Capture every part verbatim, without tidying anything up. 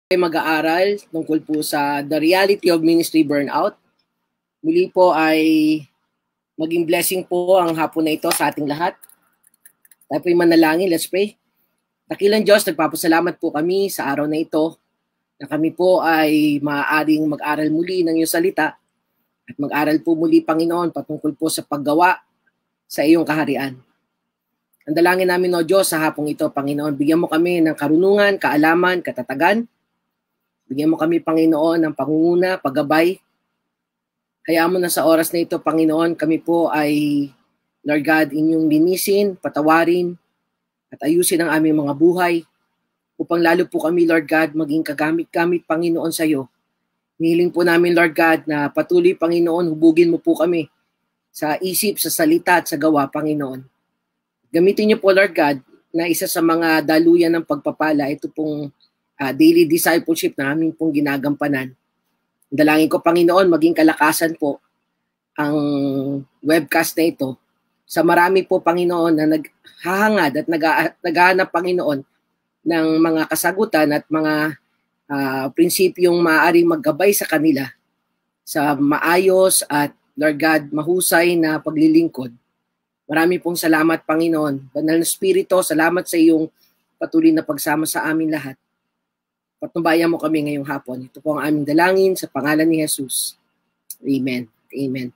Ay mag-aaral tungkol po sa The Reality of Ministry Burnout. Muli po ay maging blessing po ang hapon na ito sa ating lahat. Tayo po'y manalangin, let's pray. Dakilang Diyos, nagpapasalamat po kami sa araw na ito na kami po ay maaaring mag-aral muli ng iyong salita at mag-aral po muli, Panginoon, patungkol po sa paggawa sa iyong kaharian. Ang dalangin namin, O Diyos, sa hapong ito, Panginoon, bigyan mo kami ng karunungan, kaalaman, katatagan. Bigyan mo kami, Panginoon, ng pangunguna, paggabay. Hayaan mo na sa oras na ito, Panginoon, kami po ay, Lord God, inyong linisin, patawarin, at ayusin ang aming mga buhay, upang lalo po kami, Lord God, maging kagamit-gamit, Panginoon, sa iyo. Nihiling po namin, Lord God, na patuloy, Panginoon, hubugin mo po kami sa isip, sa salita, at sa gawa, Panginoon. Gamitin niyo po, Lord God, na isa sa mga daluyan ng pagpapala, ito pong uh, daily discipleship na aming pong ginagampanan. Dalangin ko, Panginoon, maging kalakasan po ang webcast na ito sa marami po, Panginoon, na naghahangad at naghahanap, Panginoon, ng mga kasagutan at mga uh, prinsipyong maaaring maggabay sa kanila sa maayos at, Lord God, mahusay na paglilingkod. Marami pong salamat, Panginoon. Banal na Espiritu, salamat sa iyong patuloy na pagsama sa amin lahat. Patnubayan mo kami ngayong hapon. Ito po ang aming dalangin sa pangalan ni Jesus. Amen. Amen.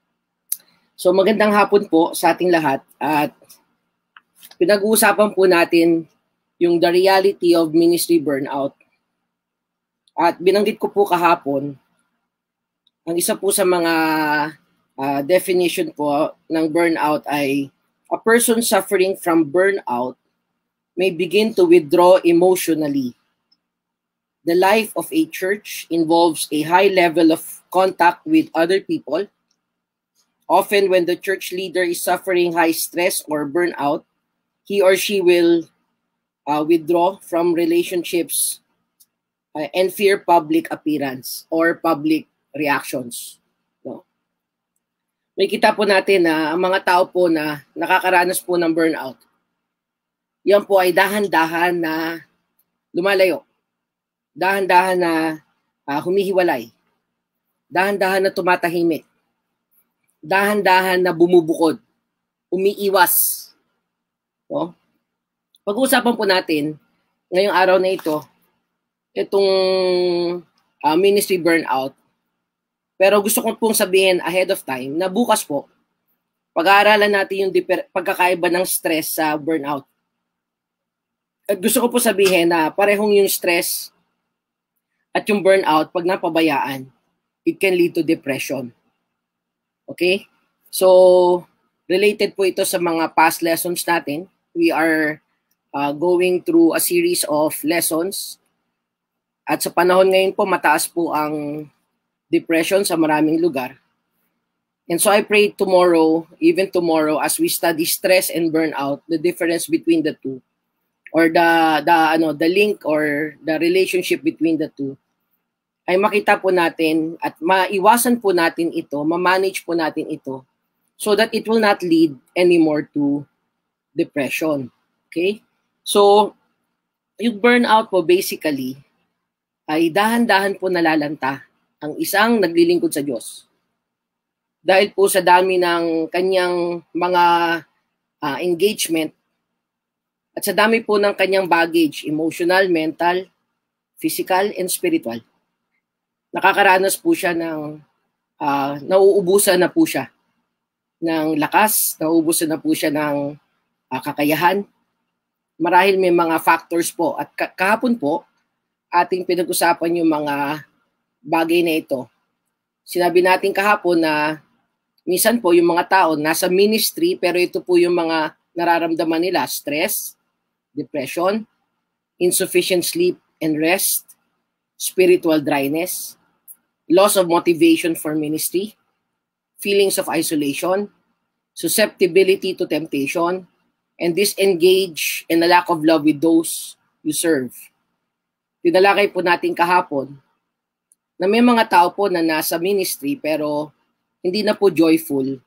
So magandang hapon po sa ating lahat. At pinag-uusapan po natin yung the reality of ministry burnout. At binanggit ko po kahapon, ang isa po sa mga Uh, definition po ng burnout ay a person suffering from burnout may begin to withdraw emotionally. The life of a church involves a high level of contact with other people. Often when the church leader is suffering high stress or burnout, he or she will uh, withdraw from relationships uh, and fear public appearance or public reactions. May kita po natin na ang mga tao po na nakakaranas po ng burnout, yan po ay dahan-dahan na lumalayo, dahan-dahan na uh, humihiwalay, dahan-dahan na tumatahimik, dahan-dahan na bumubukod, umiiwas. No? Pag-uusapan po natin ngayong araw na ito, itong uh, ministry burnout. Pero gusto ko pong sabihin ahead of time na bukas po, pag-aaralan natin yung diper- pagkakaiba ng stress sa burnout. At gusto ko po sabihin na parehong yung stress at yung burnout, pag napabayaan, it can lead to depression. Okay? So, related po ito sa mga past lessons natin. We are uh, going through a series of lessons. At sa panahon ngayon po, mataas po ang depression sa maraming lugar. And so I pray tomorrow, even tomorrow, as we study stress and burnout, the difference between the two, or the the ano the link or the relationship between the two, ay makita po natin at maiwasan po natin ito, ma-manage po natin ito, so that it will not lead anymore to depression. Okay? So, yung burnout po basically ay dahan-dahan po nalalanta ang isang naglilingkod sa Diyos. Dahil po sa dami ng kanyang mga uh, engagement at sa dami po ng kanyang baggage, emotional, mental, physical, and spiritual. Nakakaranas po siya ng, uh, nauubusan na po siya ng lakas, nauubusan na po siya ng uh, kakayahan. Marahil may mga factors po. At kahapon po, ating pinag-usapan yung mga bagay na ito. Sinabi natin kahapon na minsan po yung mga tao nasa ministry pero ito po yung mga nararamdaman nila, stress, depression, insufficient sleep and rest, spiritual dryness, loss of motivation for ministry, feelings of isolation, susceptibility to temptation, and disengage and a lack of love with those you serve. Tinalakay po natin kahapon na may mga tao po na nasa ministry pero hindi na po joyful.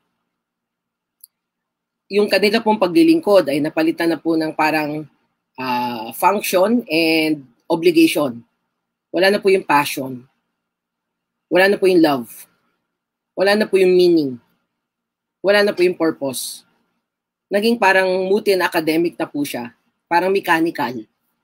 Yung kanila pong paglilingkod ay napalitan na po ng parang uh, function and obligation. Wala na po yung passion. Wala na po yung love. Wala na po yung meaning. Wala na po yung purpose. Naging parang mutin academic na po siya. Parang mechanical.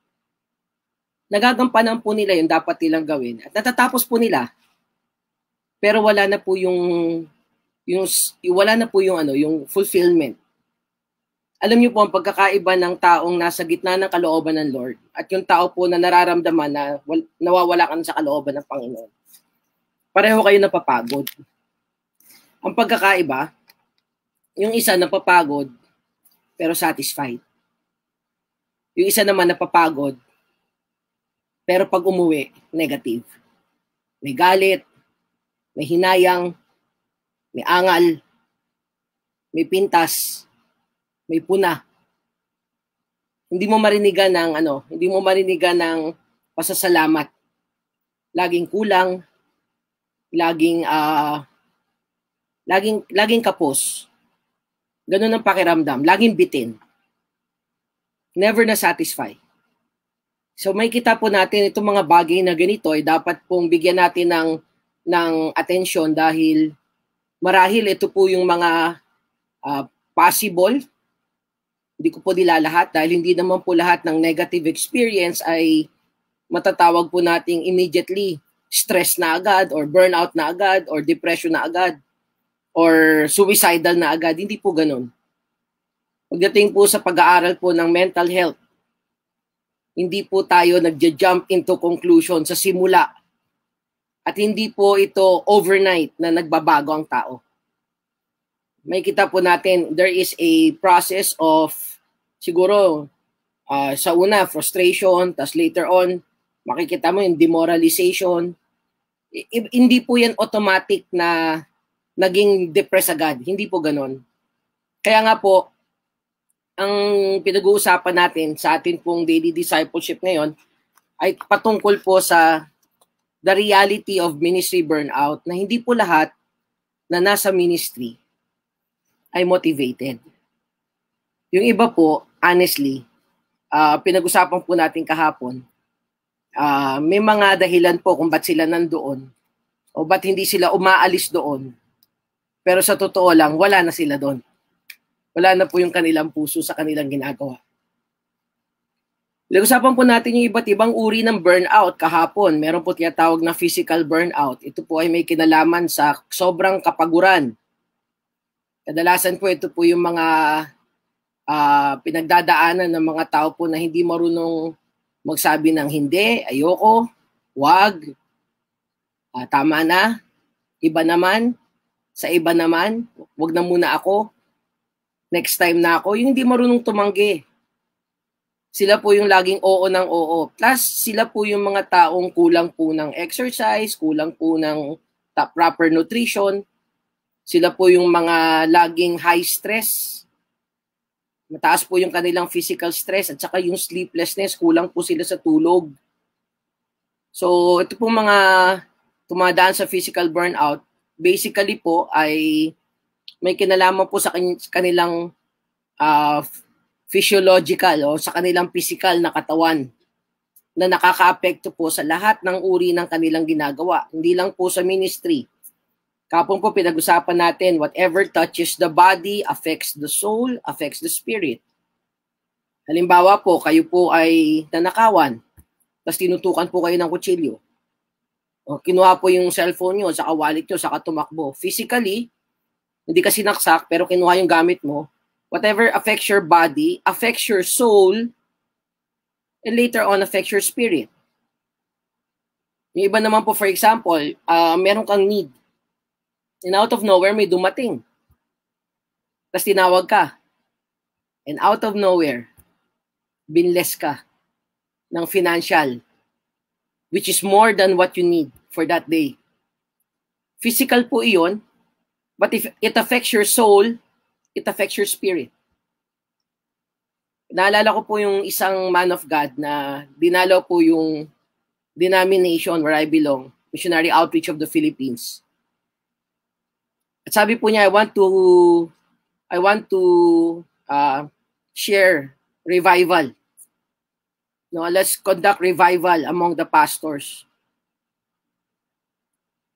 Nagagampanan po nila yung dapat nilang gawin. At natatapos po nila. Pero wala na po yung, yung wala na po yung ano, yung fulfillment. Alam niyo po ang pagkakaiba ng taong nasa gitna ng kalooban ng Lord at yung tao po na nararamdaman na nawawala ka na sa kalooban ng Panginoon. Pareho kayo napapagod. Ang pagkakaiba, yung isa napapagod pero satisfied. Yung isa naman napapagod pero pag umuwi, negative. May galit, may hinayang, may angal, may pintas, may puna. Hindi mo marinigan ng ano, hindi mo marinigan ng pasasalamat. Laging kulang, laging uh, laging laging kapos. Ganun ang pakiramdam, laging bitin. Never na satisfy. So may kita po natin itong mga bagay na ganito ay dapat pong bigyan natin ng ng atensyon dahil marahil ito po yung mga uh, possible. Hindi ko po nilalahat dahil hindi naman po lahat ng negative experience ay matatawag po nating immediately stress na agad or burnout na agad or depression na agad or suicidal na agad. Hindi po ganun. Pagdating po sa pag-aaral po ng mental health, hindi po tayo nagja-jump into conclusion sa simula at hindi po ito overnight na nagbabago ang tao. May kita po natin, there is a process of siguro uh, sa una, frustration, tas later on, makikita mo yung demoralization. I- hindi po yan automatic na naging depressed agad. Hindi po ganon. Kaya nga po, ang pinag-uusapan natin sa atin pong daily discipleship ngayon ay patungkol po sa the reality of ministry burnout na hindi po lahat na nasa ministry ay motivated. Yung iba po, honestly, uh, pinag-usapan po natin kahapon, uh, may mga dahilan po kung ba't sila nandoon o ba't hindi sila umaalis doon. Pero sa totoo lang, wala na sila doon. Wala na po yung kanilang puso sa kanilang ginagawa. Pinag-usapan po natin yung iba't ibang uri ng burnout kahapon. Meron po tinatawag na physical burnout. Ito po ay may kinalaman sa sobrang kapaguran. Kadalasan po ito po yung mga uh, pinagdadaanan ng mga tao po na hindi marunong magsabi ng hindi, ayoko, wag, uh, tama na, iba naman, sa iba naman, wag na muna ako, next time na ako, yung hindi marunong tumanggi. Sila po yung laging oo ng oo. Plus, sila po yung mga taong kulang po ng exercise, kulang po ng proper nutrition. Sila po yung mga laging high stress. Mataas po yung kanilang physical stress at saka yung sleeplessness, kulang po sila sa tulog. So, ito po mga tumadaan sa physical burnout, basically po ay may kinalaman po sa kanilang uh, physiological o sa kanilang physical na katawan na nakaka-apekto po sa lahat ng uri ng kanilang ginagawa. Hindi lang po sa ministry. Kapon po pinag-usapan natin, whatever touches the body affects the soul, affects the spirit. Halimbawa po, kayo po ay nanakawan, tapos tinutukan po kayo ng kutsilyo. O, kinuha po yung cellphone nyo, saka wallet nyo, saka tumakbo. Physically, hindi ka sinaksak, pero kinuha yung gamit mo. Whatever affects your body, affects your soul, and later on affects your spirit. Yung iba naman po, for example, uh, meron kang need. And out of nowhere, may dumating. Tapos tinawag ka. And out of nowhere, binless ka ng financial, which is more than what you need for that day. Physical po iyon, but if it affects your soul, it affects your spirit. Naalala ko po yung isang man of God na dinalaw po yung denomination where I belong, Missionary Outreach of the Philippines. At sabi po niya, I want to, I want to uh, share revival. No, let's conduct revival among the pastors.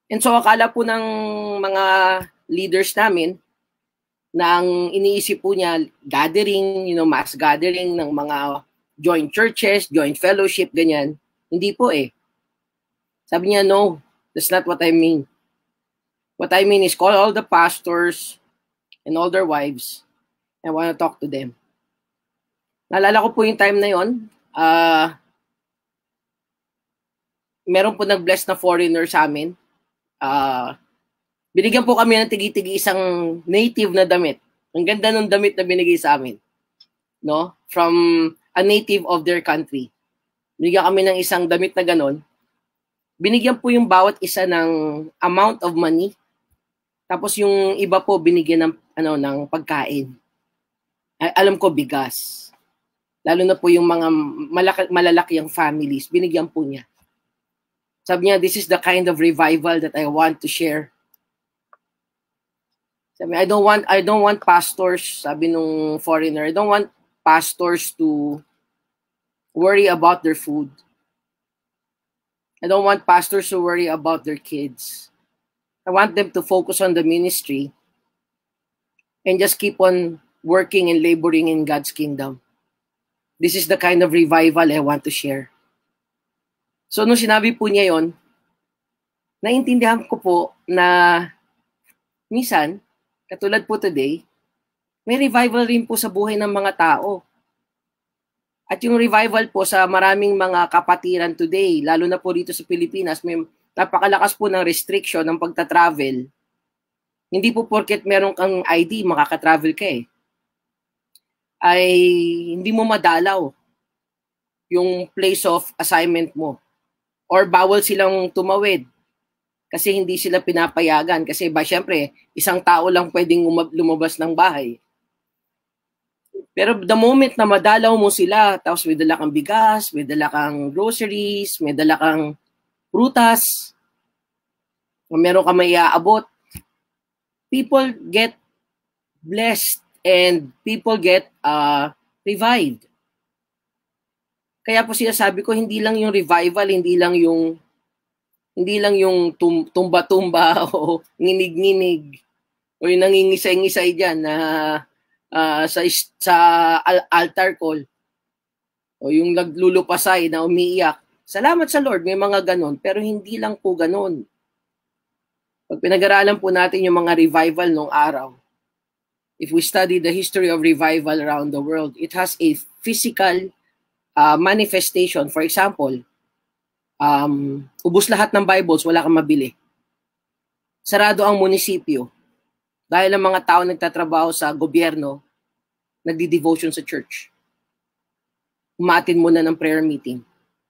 And so akala po ng mga leaders namin na ang iniisip po niya gathering, you know, mass gathering ng mga joint churches, joint fellowship, ganyan. Hindi po eh. Sabi niya, no, that's not what I mean. What I mean is call all the pastors and all their wives. I want to talk to them. Naalala ko po yung time na yon. Uh, meron po nag-bless na foreigner sa amin. Uh, binigyan po kami ng tigi-tigi isang native na damit. Ang ganda ng damit na binigay sa amin. No? From a native of their country. Binigyan kami ng isang damit na ganon. Binigyan po yung bawat isa ng amount of money. Tapos yung iba po binigyan ng ano ng pagkain. Ay, alam ko bigas. Lalo na po yung mga malaki, malalaki ang families, binigyan po niya. Sabi niya, this is the kind of revival that I want to share. Sabi, I don't want I don't want pastors, sabi nung foreigner, I don't want pastors to worry about their food. I don't want pastors to worry about their kids. I want them to focus on the ministry and just keep on working and laboring in God's kingdom. This is the kind of revival I want to share. So nung sinabi po niya yon, naintindihan ko po na minsan, katulad po today, may revival rin po sa buhay ng mga tao. At yung revival po sa maraming mga kapatiran today, lalo na po dito sa Pilipinas, may napakalakas po ng restriction ng pagta-travel. Hindi po porket meron kang I D, makaka-travel ka eh. Ay hindi mo madalaw yung place of assignment mo. Or bawal silang tumawid kasi hindi sila pinapayagan. Kasi ba, syempre, isang tao lang pwedeng lumabas ng bahay. Pero the moment na madalaw mo sila, tapos may dala kang bigas, may dala kang groceries, may dala kang prutas, meron ka may iaabot, people get blessed and people get uh, revived. Kaya po sinasabi ko, hindi lang yung revival, hindi lang yung hindi lang yung tum- tumba-tumba o nginig-nginig o yung nangingisay-ngisay dyan na uh, sa, sa altar call o yung naglulupasay na umiiyak. Salamat sa Lord, may mga ganon, pero hindi lang po ganon. Pag pinag-aralan po natin yung mga revival nung araw, if we study the history of revival around the world, it has a physical uh, manifestation. For example, um, ubos lahat ng Bibles, wala kang mabili. Sarado ang munisipyo dahil ang mga tao nagtatrabaho sa gobyerno, nagdi-devotion sa church. Umatin muna ng prayer meeting.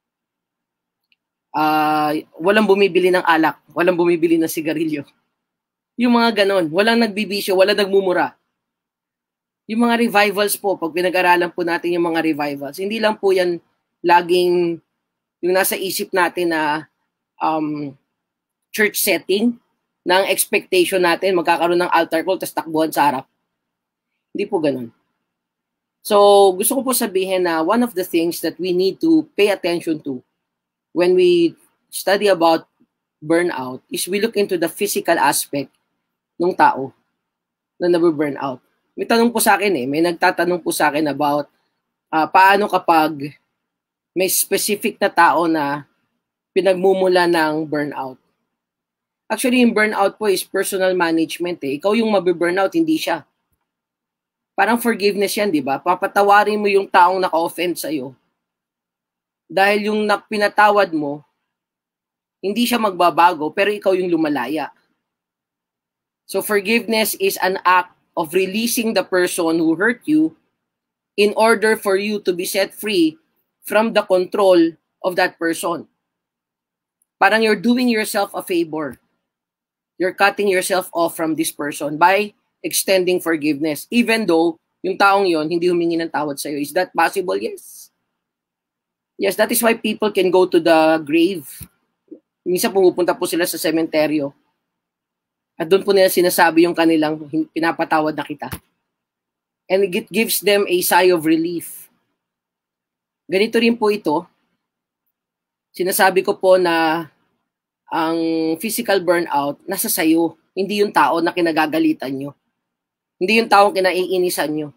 Uh, walang bumibili ng alak, walang bumibili ng sigarilyo. Yung mga ganon, walang nagbibisyo, walang nagmumura. Yung mga revivals po, pag pinag-aralan po natin yung mga revivals, hindi lang po yan laging yung nasa isip natin na um, church setting, na ang expectation natin, magkakaroon ng altar call, tapos takbuhan sa harap. Hindi po ganun. So, gusto ko po sabihin na one of the things that we need to pay attention to when we study about burnout is we look into the physical aspect ng tao na nabe-burn out. May tanong po sa akin eh, may nagtatanong po sa akin about uh, paano kapag may specific na tao na pinagmumula ng burnout. Actually, yung burnout po is personal management eh. Ikaw yung mabe-burnout, hindi siya. Parang forgiveness yan, di ba? Papatawarin mo yung taong naka-offend sa'yo. Dahil yung pinatawad mo, hindi siya magbabago, pero ikaw yung lumalaya. So forgiveness is an act of releasing the person who hurt you in order for you to be set free from the control of that person. Parang you're doing yourself a favor. You're cutting yourself off from this person by extending forgiveness. Even though yung taong yon hindi humingi ng tawad sa'yo. Is that possible? Yes. Yes, that is why people can go to the grave. Minsan pumupunta po sila sa sementeryo. At doon po nila sinasabi yung kanilang pinapatawad na kita. And it gives them a sigh of relief. Ganito rin po ito. Sinasabi ko po na ang physical burnout nasa sayo, hindi yung tao na kinagagalitan nyo. Hindi yung taong kinaiinisan nyo.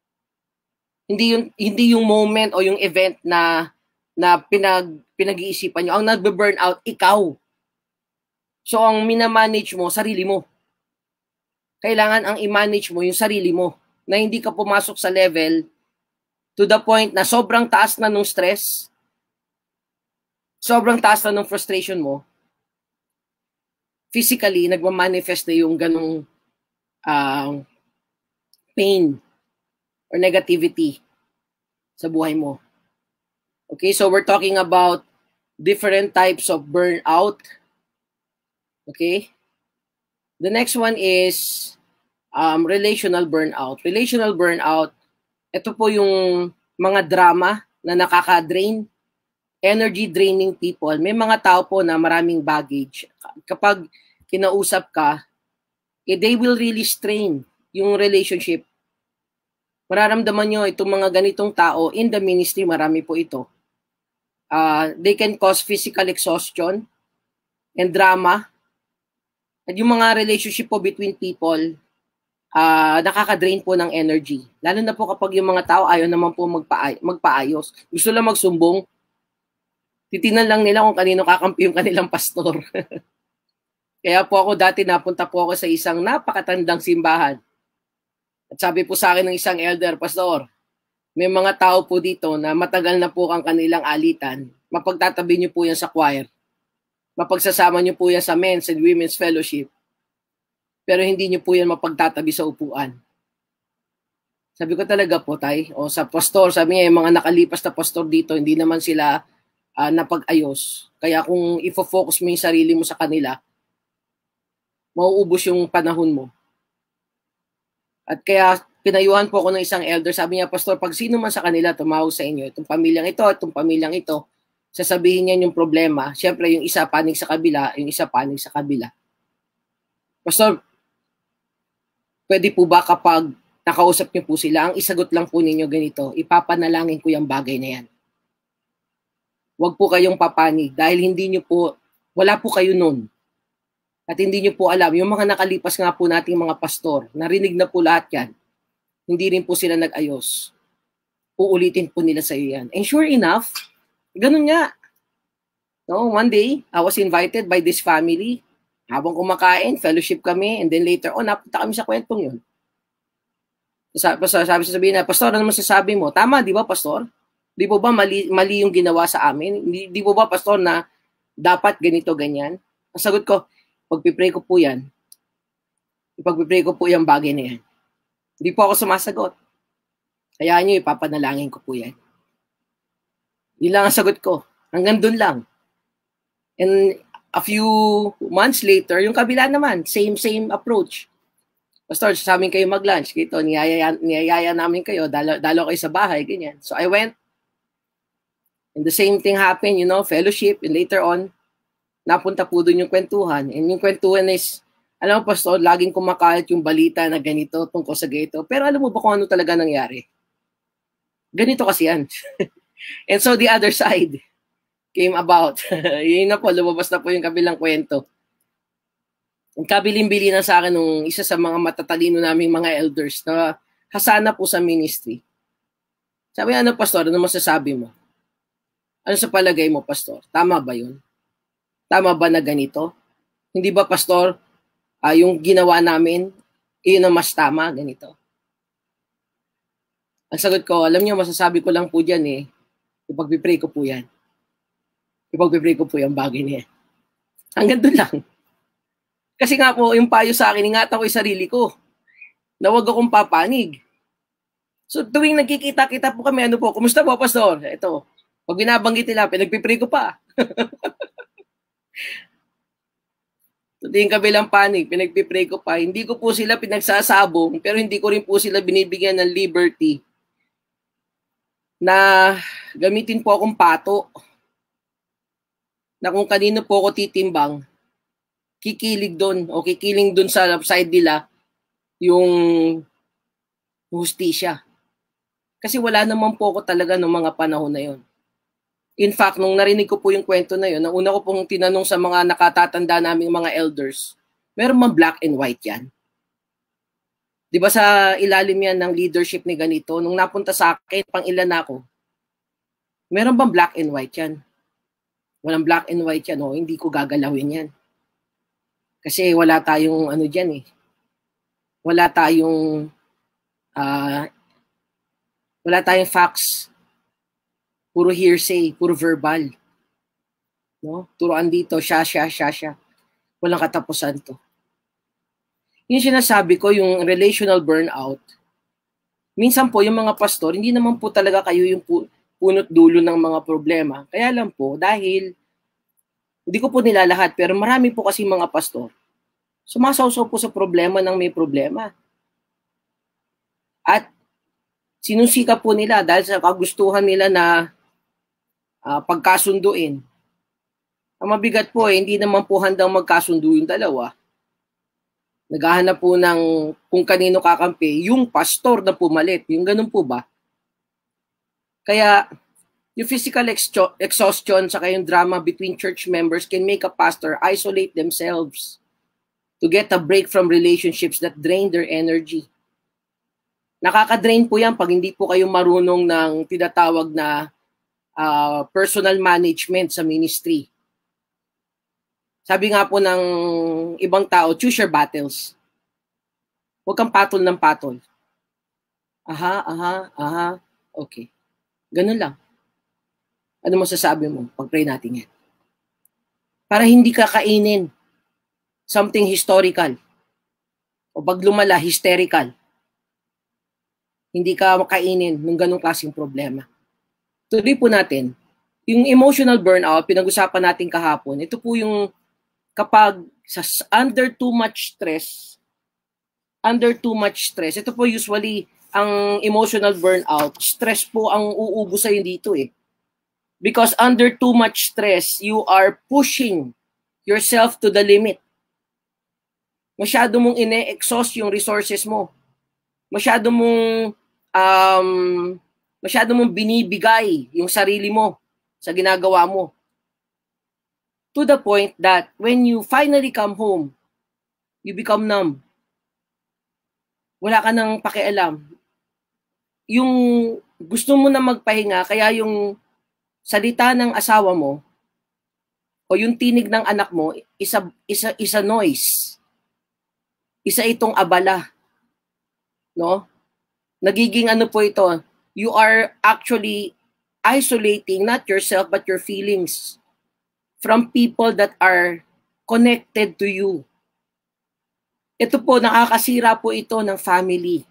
Hindi yung hindi yung moment o yung event na na pinag pinag-iisipan nyo. Ang nagbe-burnout ikaw. So ang minamanage mo sarili mo. Kailangan ang i-manage mo yung sarili mo na hindi ka pumasok sa level to the point na sobrang taas na nung stress, sobrang taas na nung frustration mo, physically, nagmamanifest na yung ganong uh, pain or negativity sa buhay mo. Okay, so we're talking about different types of burnout. Okay? The next one is um, relational burnout. Relational burnout, ito po yung mga drama na nakaka-drain, energy draining people. May mga tao po na maraming baggage. Kapag kinausap ka, eh, they will really strain yung relationship. Mararamdaman nyo itong mga ganitong tao in the ministry, marami po ito. Uh, they can cause physical exhaustion and drama. At yung mga relationship po between people, uh, nakaka-drain po ng energy. Lalo na po kapag yung mga tao ayaw naman po magpa- magpaayos. Gusto lang magsumbong. Titinan lang nila kung kanino kakampi yung kanilang pastor. Kaya po ako dati napunta po ako sa isang napakatandang simbahan. At sabi po sa akin ng isang elder, Pastor, may mga tao po dito na matagal na po ang kanilang alitan. Mapagtatabi niyo po yan sa choir. Mapagsasama niyo po yan sa men's and women's fellowship. Pero hindi niyo po yan mapagtatabi sa upuan. Sabi ko talaga po, tay, o sa pastor, sabi niya, yung mga nakalipas na pastor dito, hindi naman sila uh, napag-ayos. Kaya kung ifo-focus mo yung sarili mo sa kanila, mauubos yung panahon mo. At kaya pinayuhan po ako ng isang elder, sabi niya, Pastor, pag sino man sa kanila tumawag sa inyo, itong pamilyang ito, itong pamilyang ito, sasabihin niya yung problema. Siyempre, yung isa panig sa kabila, yung isa panig sa kabila. Pastor, pwede po ba kapag nakausap niyo po sila, ang isagot lang po ninyo ganito, ipapanalangin ko yung bagay na yan. Huwag po kayong papanig dahil hindi niyo po, wala po kayo nun. At hindi niyo po alam, yung mga nakalipas nga po nating mga pastor, narinig na po lahat yan, hindi rin po sila nag-ayos. Uulitin po nila sa iyo yan. And sure enough, ganun nga. No, one day, I was invited by this family. Habang kumakain, fellowship kami, and then later on, napunta kami sa kwentong yun. Sabi, sabi sabihin na, Pastor, ano masasabi mo? Tama, di ba, Pastor? Di po ba mali, mali yung ginawa sa amin? Di, di po ba, Pastor, na dapat ganito, ganyan? Ang sagot ko, pagpipray ko po yan, ipagpipray ko po yung bagay na yan. Hindi po ako sumasagot. Kaya nyo, ipapanalangin ko po yan. Yun lang ang sagot ko. Hanggang dun lang. And a few months later, yung kabila naman, same, same approach. Pastor, sa amin kayo mag-lunch. Dito, niyayaya, niyayaya namin kayo. Dalo, dalo kayo sa bahay, ganyan. So I went. And the same thing happened, you know, fellowship. And later on, napunta po doon yung kwentuhan. And yung kwentuhan is, alam mo, Pastor, laging kumakalat yung balita na ganito, tungkol sa ganito. Pero alam mo ba kung ano talaga nangyari? Ganito kasi yan. And so the other side came about. Yun na po, lumabas na po yung kabilang kwento. Ang kabiling-bili na sa akin nung isa sa mga matatalino naming mga elders na hasana po sa ministry. Sabi, ano, Pastor, ano masasabi mo? Ano sa palagay mo, Pastor? Tama ba yun? Tama ba na ganito? Hindi ba, Pastor, uh, yung ginawa namin, yun ang mas tama, ganito? Ang sagot ko, alam niyo, masasabi ko lang po dyan eh, ipagpipray ko po yan. Ipagpipray ko po yung bagay niya. Hanggang doon lang. Kasi nga po, yung payo sa akin, ingatan ko yung sarili ko. Na huwag akong papanig. So tuwing nagkikita-kita po kami, ano po, kumusta po, Pastor? Ito, pag binabanggit nila, pinagpipray ko pa. So tingin kabilang panig, pinagpipray ko pa. Hindi ko po sila pinagsasabong, pero hindi ko rin po sila binibigyan ng liberty na gamitin po akong pato na kung kanino po ako titimbang, kikilig doon o kikiling doon sa side nila yung hustisya. Kasi wala naman po ako talaga noong mga panahon na yon. In fact, nung narinig ko po yung kwento na yun, ang una ko pong tinanong sa mga nakatatanda naming mga elders, meron bang black and white yan? Di ba sa ilalim yan ng leadership ni ganito, nung napunta sa akin, pang ilan na ako, meron bang black and white yan? Walang black and white yan, oh, hindi ko gagalawin yan. Kasi wala tayong ano dyan eh. Wala tayong, uh, wala tayong facts. Puro hearsay, puro verbal. No? Turuan dito, siya, siya, siya, siya. Walang katapusan to. Yung sinasabi ko, yung relational burnout, minsan po yung mga pastor, hindi naman po talaga kayo yung punot dulo ng mga problema. Kaya lang po, dahil, hindi ko po nilalahat, pero marami po kasi mga pastor, sumasawsaw po sa problema ng may problema. At sinusika po nila dahil sa kagustuhan nila na Uh, pagkasunduin. Ang mabigat po eh, hindi naman po handang magkasundo yung dalawa. Naghahanap po ng kung kanino kakampi, yung pastor na pumalit. Yung ganun po ba? Kaya yung physical exo- exhaustion saka yung drama between church members can make a pastor isolate themselves to get a break from relationships that drain their energy. Nakaka-drain po yan pag hindi po kayo marunong ng tinatawag na Uh, personal management sa ministry. Sabi nga po ng ibang tao, choose your battles. Huwag kang patol ng patol. Aha, aha, aha. Okay. Ganun lang. Ano masasabi mo? Pag-pray natin yan. Para hindi ka kainin something historical. O pag lumala, hysterical. Hindi ka makainin ng ganung klaseng problema. Tuloy po natin, yung emotional burnout, pinag-usapan natin kahapon, ito po yung kapag sa under too much stress, under too much stress, ito po usually ang emotional burnout, stress po ang uubo sa'yo dito eh. Because under too much stress, you are pushing yourself to the limit. Masyado mong ine-exhaust yung resources mo. Masyado mong um, Masyado mong binibigay yung sarili mo sa ginagawa mo. To the point that when you finally come home, you become numb. Wala ka nang pakialam. Yung gusto mo na magpahinga, kaya yung salita ng asawa mo o yung tinig ng anak mo, isa, isa, isa noise. Isa itong abala. No? Nagiging ano po ito, you are actually isolating not yourself but your feelings from people that are connected to you. Ito po, nakakasira po ito ng family.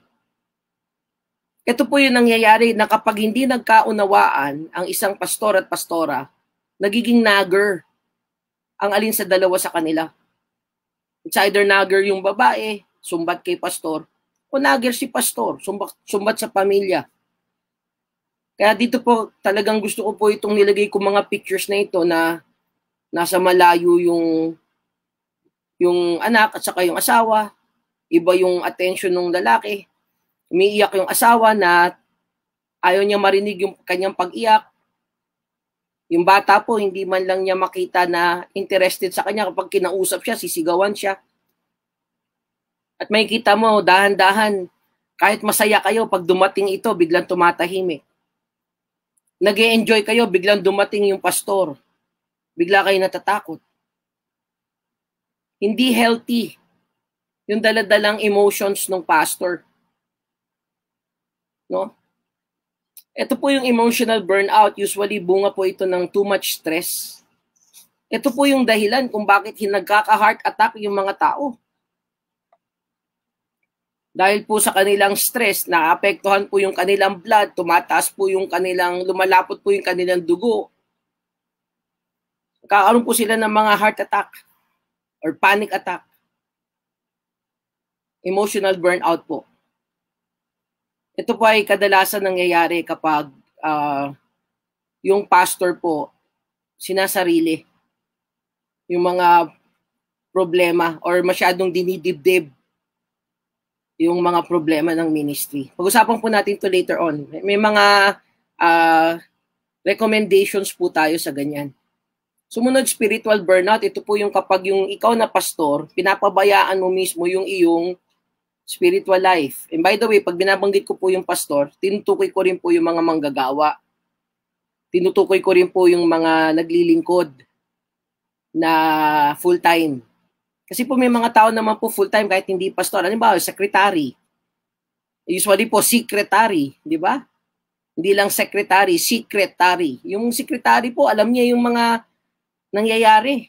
Ito po yung nangyayari na kapag hindi nagkaunawaan ang isang pastor at pastora, nagiging nagger ang alin sa dalawa sa kanila. It's either nagger yung babae, sumbat kay pastor, o nagger si pastor, sumbat, sumbat sa pamilya. Kaya dito po talagang gusto ko po itong nilagay ko mga pictures na ito na nasa malayo yung yung anak at saka yung asawa. Iba yung attention ng lalaki. Umiiyak yung asawa na ayaw niya marinig yung kanyang pag-iyak. Yung bata po hindi man lang niya makita na interested sa kanya. Kapag kinausap siya, sisigawan siya. At makikita mo dahan-dahan kahit masaya kayo pag dumating ito biglang tumatahimik. Nag-e-enjoy kayo, biglang dumating yung pastor. Bigla kayo natatakot. Hindi healthy yung daladalang emotions ng pastor. No? Ito po yung emotional burnout. Usually, bunga po ito ng too much stress. Ito po yung dahilan kung bakit nagkaka-heart attack yung mga tao. Dahil po sa kanilang stress, naapektuhan po yung kanilang blood, tumataas po yung kanilang, lumalapot po yung kanilang dugo. Kakaroon po sila ng mga heart attack or panic attack. Emotional burnout po. Ito po ay kadalasan nangyayari kapag uh, yung pastor po sinasarili yung mga problema or masyadong dinidibdib yung mga problema ng ministry. Pag-usapan po natin to later on. May mga uh, recommendations po tayo sa ganyan. Sumunod, spiritual burnout, ito po yung kapag yung ikaw na pastor, pinapabayaan mo mismo yung iyong spiritual life. And by the way, pag binabanggit ko po yung pastor, tinutukoy ko rin po yung mga manggagawa. Tinutukoy ko rin po yung mga naglilingkod na full-time. Kasi po may mga tao naman po full-time kahit hindi pastor. Ano ba? Secretary. Usually po, secretary. Di ba? Hindi lang secretary, secretary. Yung secretary po, alam niya yung mga nangyayari.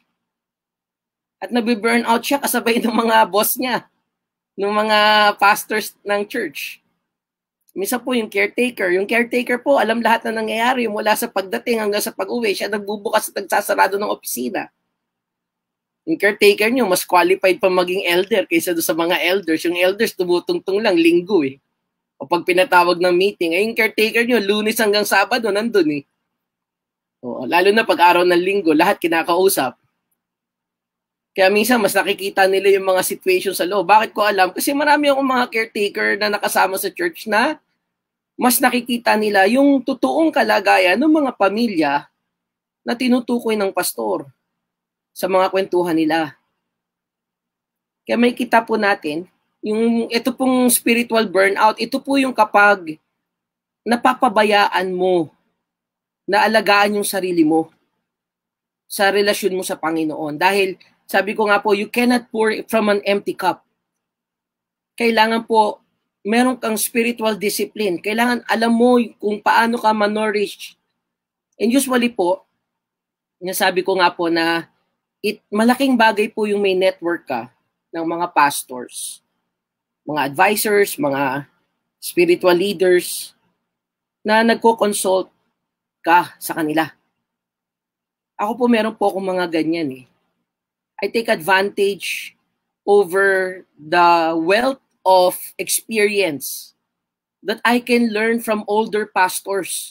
At nabi-burn out siya kasabay ng mga boss niya, ng mga pastors ng church. Misa po yung caretaker. Yung caretaker po, alam lahat na nangyayari mula sa pagdating hanggang sa pag-uwi. Siya nagbubukas at nagsasarado ng opisina. Yung caretaker nyo, mas qualified pa maging elder kaysa doon sa mga elders. Yung elders, tumutungtong lang, linggo eh. O pag pinatawag ng meeting, ay yung caretaker nyo, Lunes hanggang Sabado, nandun eh. O, lalo na pag araw ng linggo, lahat kinakausap. Kaya minsan, mas nakikita nila yung mga situation sa loob. Bakit ko alam? Kasi marami akong mga caretaker na nakasama sa church na mas nakikita nila yung totoong kalagayan ng mga pamilya na tinutukoy ng pastor sa mga kwentuhan nila. Kaya may kita po natin, yung ito pong spiritual burnout, ito po yung kapag napapabayaan mo na alagaan yung sarili mo sa relasyon mo sa Panginoon. Dahil sabi ko nga po, you cannot pour from an empty cup. Kailangan po, meron kang spiritual discipline. Kailangan alam mo kung paano ka ma-nourish. And usually po, nasabi ko nga po na it, malaking bagay po yung may network ka ng mga pastors, mga advisors, mga spiritual leaders na nagko-consult ka sa kanila. Ako po meron po akong mga ganyan eh. I take advantage over the wealth of experience that I can learn from older pastors.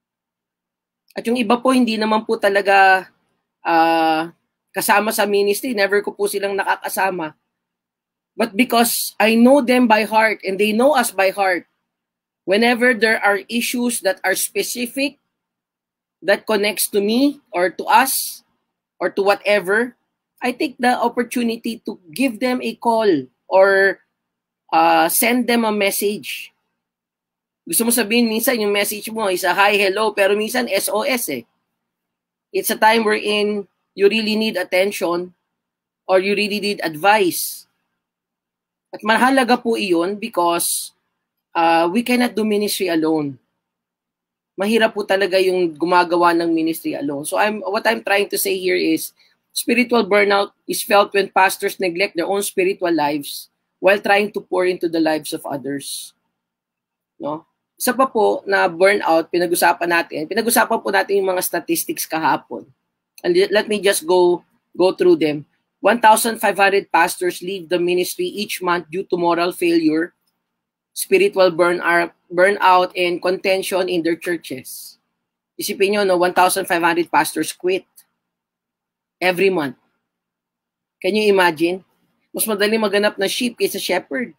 At yung iba po, hindi naman po talaga uh, kasama sa ministry. Never ko po silang nakakasama. But because I know them by heart and they know us by heart, whenever there are issues that are specific, that connects to me or to us or to whatever, I take the opportunity to give them a call or uh, send them a message. Gusto mo sabihin, minsan yung message mo is a hi, hello, pero minsan S O S eh. It's a time wherein you really need attention or you really need advice. At mahalaga po iyon because uh, we cannot do ministry alone. Mahirap po talaga yung gumagawa ng ministry alone. So I'm what I'm trying to say here is spiritual burnout is felt when pastors neglect their own spiritual lives while trying to pour into the lives of others. No? Isa pa po na burnout, pinag-usapan natin, pinag-usapan po natin yung mga statistics kahapon. And let me just go go through them. one thousand five hundred pastors leave the ministry each month due to moral failure, spiritual burnout, burnout and contention in their churches. Isipin nyo, no, one thousand five hundred pastors quit every month. Can you imagine? Mas madali maganap na sheep kaysa shepherd.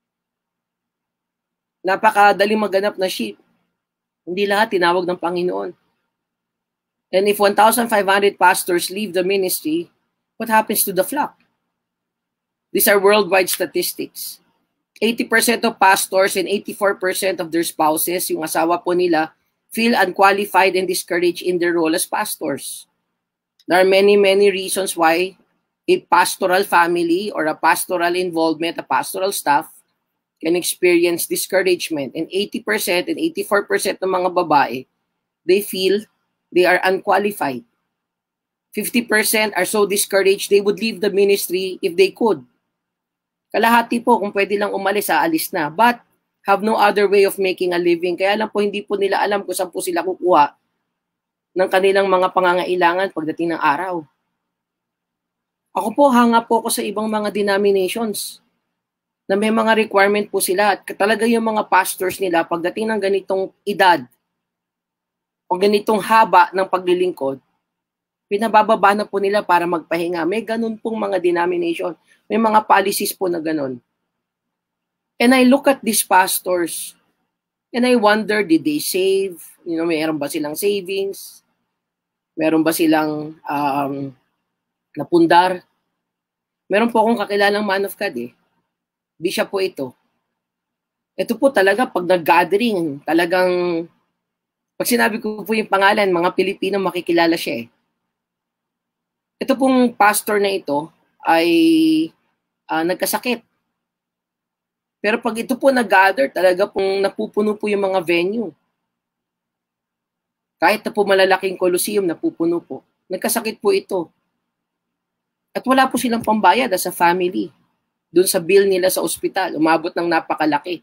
Napakadali maganap na sheep. Hindi lahat tinawag ng Panginoon. And if one thousand five hundred pastors leave the ministry, what happens to the flock? These are worldwide statistics. eighty percent of pastors and eighty-four percent of their spouses, yung asawa po nila, feel unqualified and discouraged in their role as pastors. There are many, many reasons why a pastoral family or a pastoral involvement, a pastoral staff, can experience discouragement. And eighty percent and eighty-four percent ng mga babae, they feel they are unqualified. fifty percent are so discouraged they would leave the ministry if they could. Kalahati po, kung pwede lang umalis, aalis na. But have no other way of making a living. Kaya lang po, hindi po nila alam kung saan po sila kukuha ng kanilang mga pangangailangan pagdating ng araw. Ako po, hanga po ako sa ibang mga denominations na may mga requirement po sila. At talaga yung mga pastors nila, pagdating ng ganitong edad o ganitong haba ng paglilingkod, pinabababa na po nila para magpahinga. May ganun pong mga denomination. May mga policies po na ganun. And I look at these pastors. And I wonder, did they save? You know, mayroon ba silang savings? Meron ba silang um, napundar? Meron po akong kakilalang man of God eh. Di siya po ito. Ito po talaga, pag nag-gathering, talagang, pag sinabi ko po yung pangalan, mga Pilipino makikilala siya eh. Ito pong pastor na ito ay uh, nagkasakit. Pero pag ito po nag-gather, talaga pong napupuno po yung mga venue. Kahit na po malalaking Colosseum, napupuno po. Nagkasakit po ito. At wala po silang pambayad as a family. Doon sa bill nila sa ospital, umabot ng napakalaki.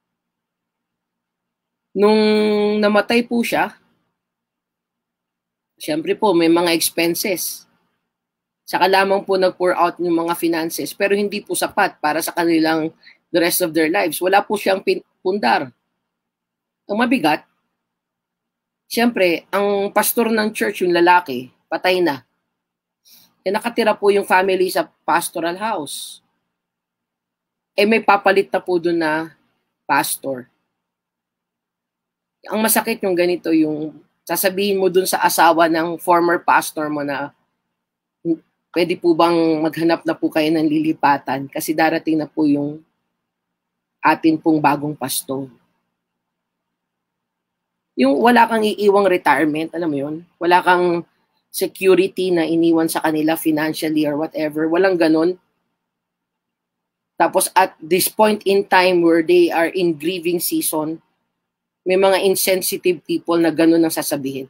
Nung namatay po siya, siyempre po may mga expenses. Saka lamang po nag-pour out yung mga finances, pero hindi po sapat para sa kanilang the rest of their lives. Wala po siyang pundar. Ang mabigat, siyempre, ang pastor ng church, yung lalaki, patay na. E nakatira po yung family sa pastoral house. Eh may papalit na po doon na pastor. Ang masakit yung ganito, yung sasabihin mo doon sa asawa ng former pastor mo na pwede po bang maghanap na po kayo ng lilipatan kasi darating na po yung atin pong bagong pastor. Yung wala kang iiwang retirement, alam mo yun? Wala kang security na iniwan sa kanila financially or whatever. Walang ganun. Tapos at this point in time where they are in grieving season, may mga insensitive people na ganun ang sasabihin.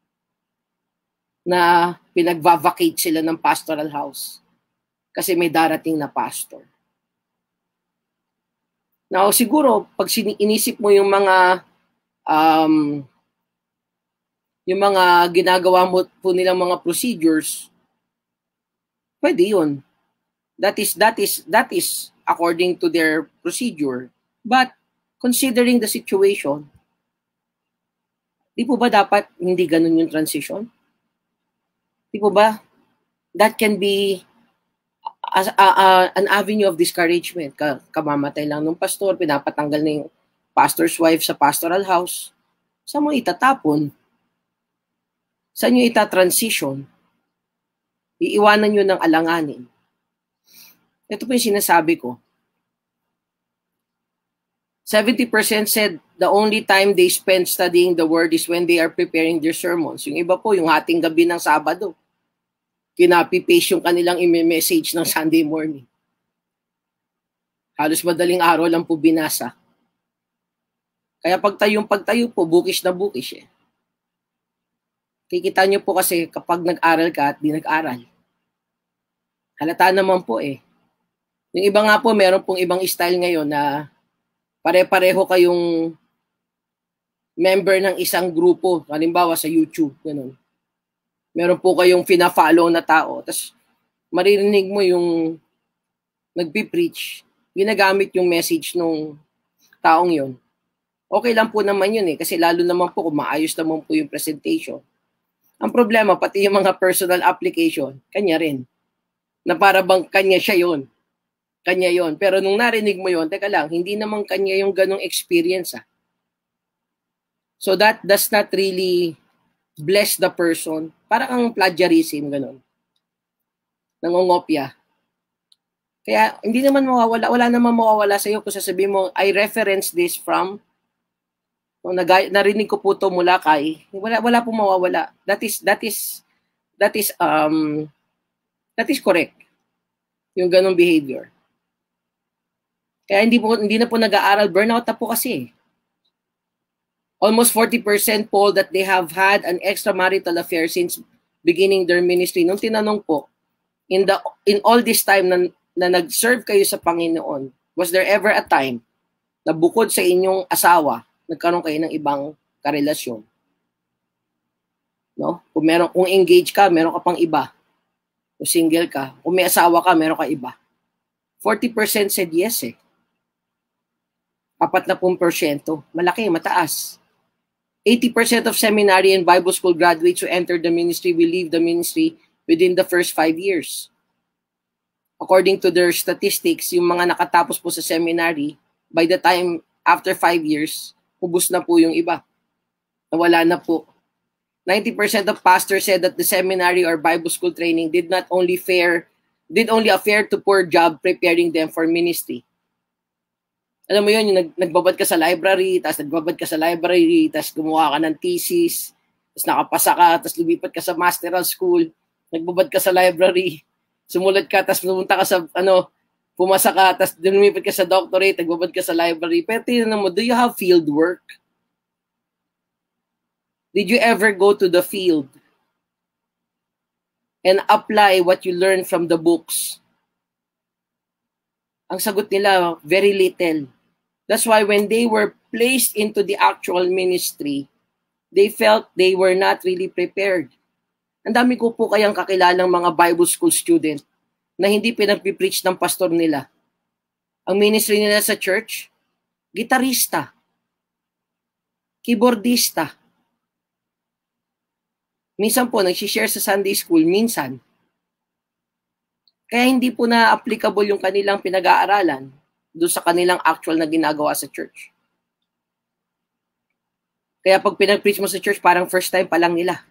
Na pinagva-vacate sila ng pastoral house kasi may darating na pastor. Now, siguro, pag inisip mo yung mga um, yung mga ginagawa mo po nilang mga procedures, pwede yun. That is, that is, that is according to their procedure. But, considering the situation, di po ba dapat hindi ganun yung transition? Di po ba? That can be a, a, a, an avenue of discouragement. Ka, kamamatay lang ng pastor, pinapatanggal na yung pastor's wife sa pastoral house. Saan mo itatapon? Saan nyo itatransition? Iiwanan nyo ng alanganin. Ito po yung sinasabi ko. seventy percent said the only time they spend studying the word is when they are preparing their sermons. Yung iba po, yung hating gabi ng Sabado. Kinapi-paste yung kanilang i-message ng Sunday morning. Halos madaling araw lang po binasa. Kaya pagtayong pagtayo po, bukis na bukis eh. Kikita nyo po kasi kapag nag-aral ka at di nag-aral. Halata naman po eh. Yung iba nga po, meron pong ibang style ngayon na pare-pareho kayong member ng isang grupo, halimbawa sa YouTube, ganun. Meron po kayong fina-follow na tao, tapos maririnig mo yung nagpi-preach, ginagamit yung message nung taong yon. Okay lang po naman yun eh, kasi lalo naman po kung maayos naman po yung presentation. Ang problema, pati yung mga personal application, kanya rin. Na para bang kanya siya yon. Kanya yon. Pero nung narinig mo yon, teka lang, hindi naman kanya yung ganong experience ah. So that does not really bless the person. Parang ang plagiarism, ganon. Nangongopya. Kaya hindi naman mawawala, wala naman mawawala sa iyo kung sasabihin mo, I reference this from, kung nag- narinig ko po to mula kay, wala, wala po mawawala. That is, that is, that is, um, that is correct. Yung ganong behavior. Kaya hindi po hindi na po nag-aaral, burnout na po kasi. Almost forty percent poll that they have had an extramarital affair since beginning their ministry. Nung tinanong po, in the in all this time na, na nag-serve kayo sa Panginoon, was there ever a time na bukod sa inyong asawa, nagkaroon kayo ng ibang karelasyon? No? Kung meron kung engaged ka, meron ka pang iba. Kung single ka, kung may asawa ka, meron ka iba. forty percent said yes eh. Apat na pong porsyento. Malaki, mataas. eighty percent of seminary and Bible school graduates who entered the ministry will leave the ministry within the first five years. According to their statistics, yung mga nakatapos po sa seminary, by the time after five years, ubos na po yung iba. Nawala na po. ninety percent of pastors said that the seminary or Bible school training did not only fair, did only a fair to poor job preparing them for ministry. Alam mo yun, yung nag, nagbabad ka sa library, tapos nagbabad ka sa library, tapos gumawa ka ng thesis, tapos nakapasa ka, tapos lumipat ka sa masteral school, nagbabad ka sa library, sumulat ka, tapos pumunta ka sa, ano, pumasa ka, tapos lumipat ka sa doctorate, nagbabad ka sa library. Pero tingnan mo, do you have field work? Did you ever go to the field and apply what you learned from the books? Ang sagot nila, very little. That's why when they were placed into the actual ministry, they felt they were not really prepared. Ang dami ko po kayang kakilalang mga Bible school student na hindi pinagpipreach ng pastor nila. Ang ministry nila sa church, gitarista, keyboardista. Minsan po, nagsishare sa Sunday school, minsan. Kaya hindi po na applicable yung kanilang pinag-aaralan doon sa kanilang actual na ginagawa sa church. Kaya pag pinag-preach mo sa church, parang first time pa lang nila.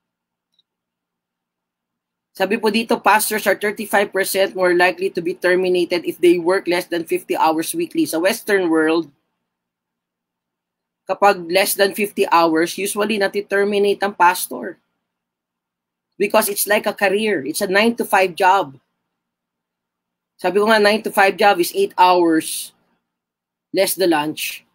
Sabi po dito, pastors are thirty-five percent more likely to be terminated if they work less than fifty hours weekly. Sa Western world, kapag less than fifty hours, usually nati-terminate ang pastor. Because it's like a career. It's a nine to five job. Sabi ko nga, nine to five job is eight hours less the lunch.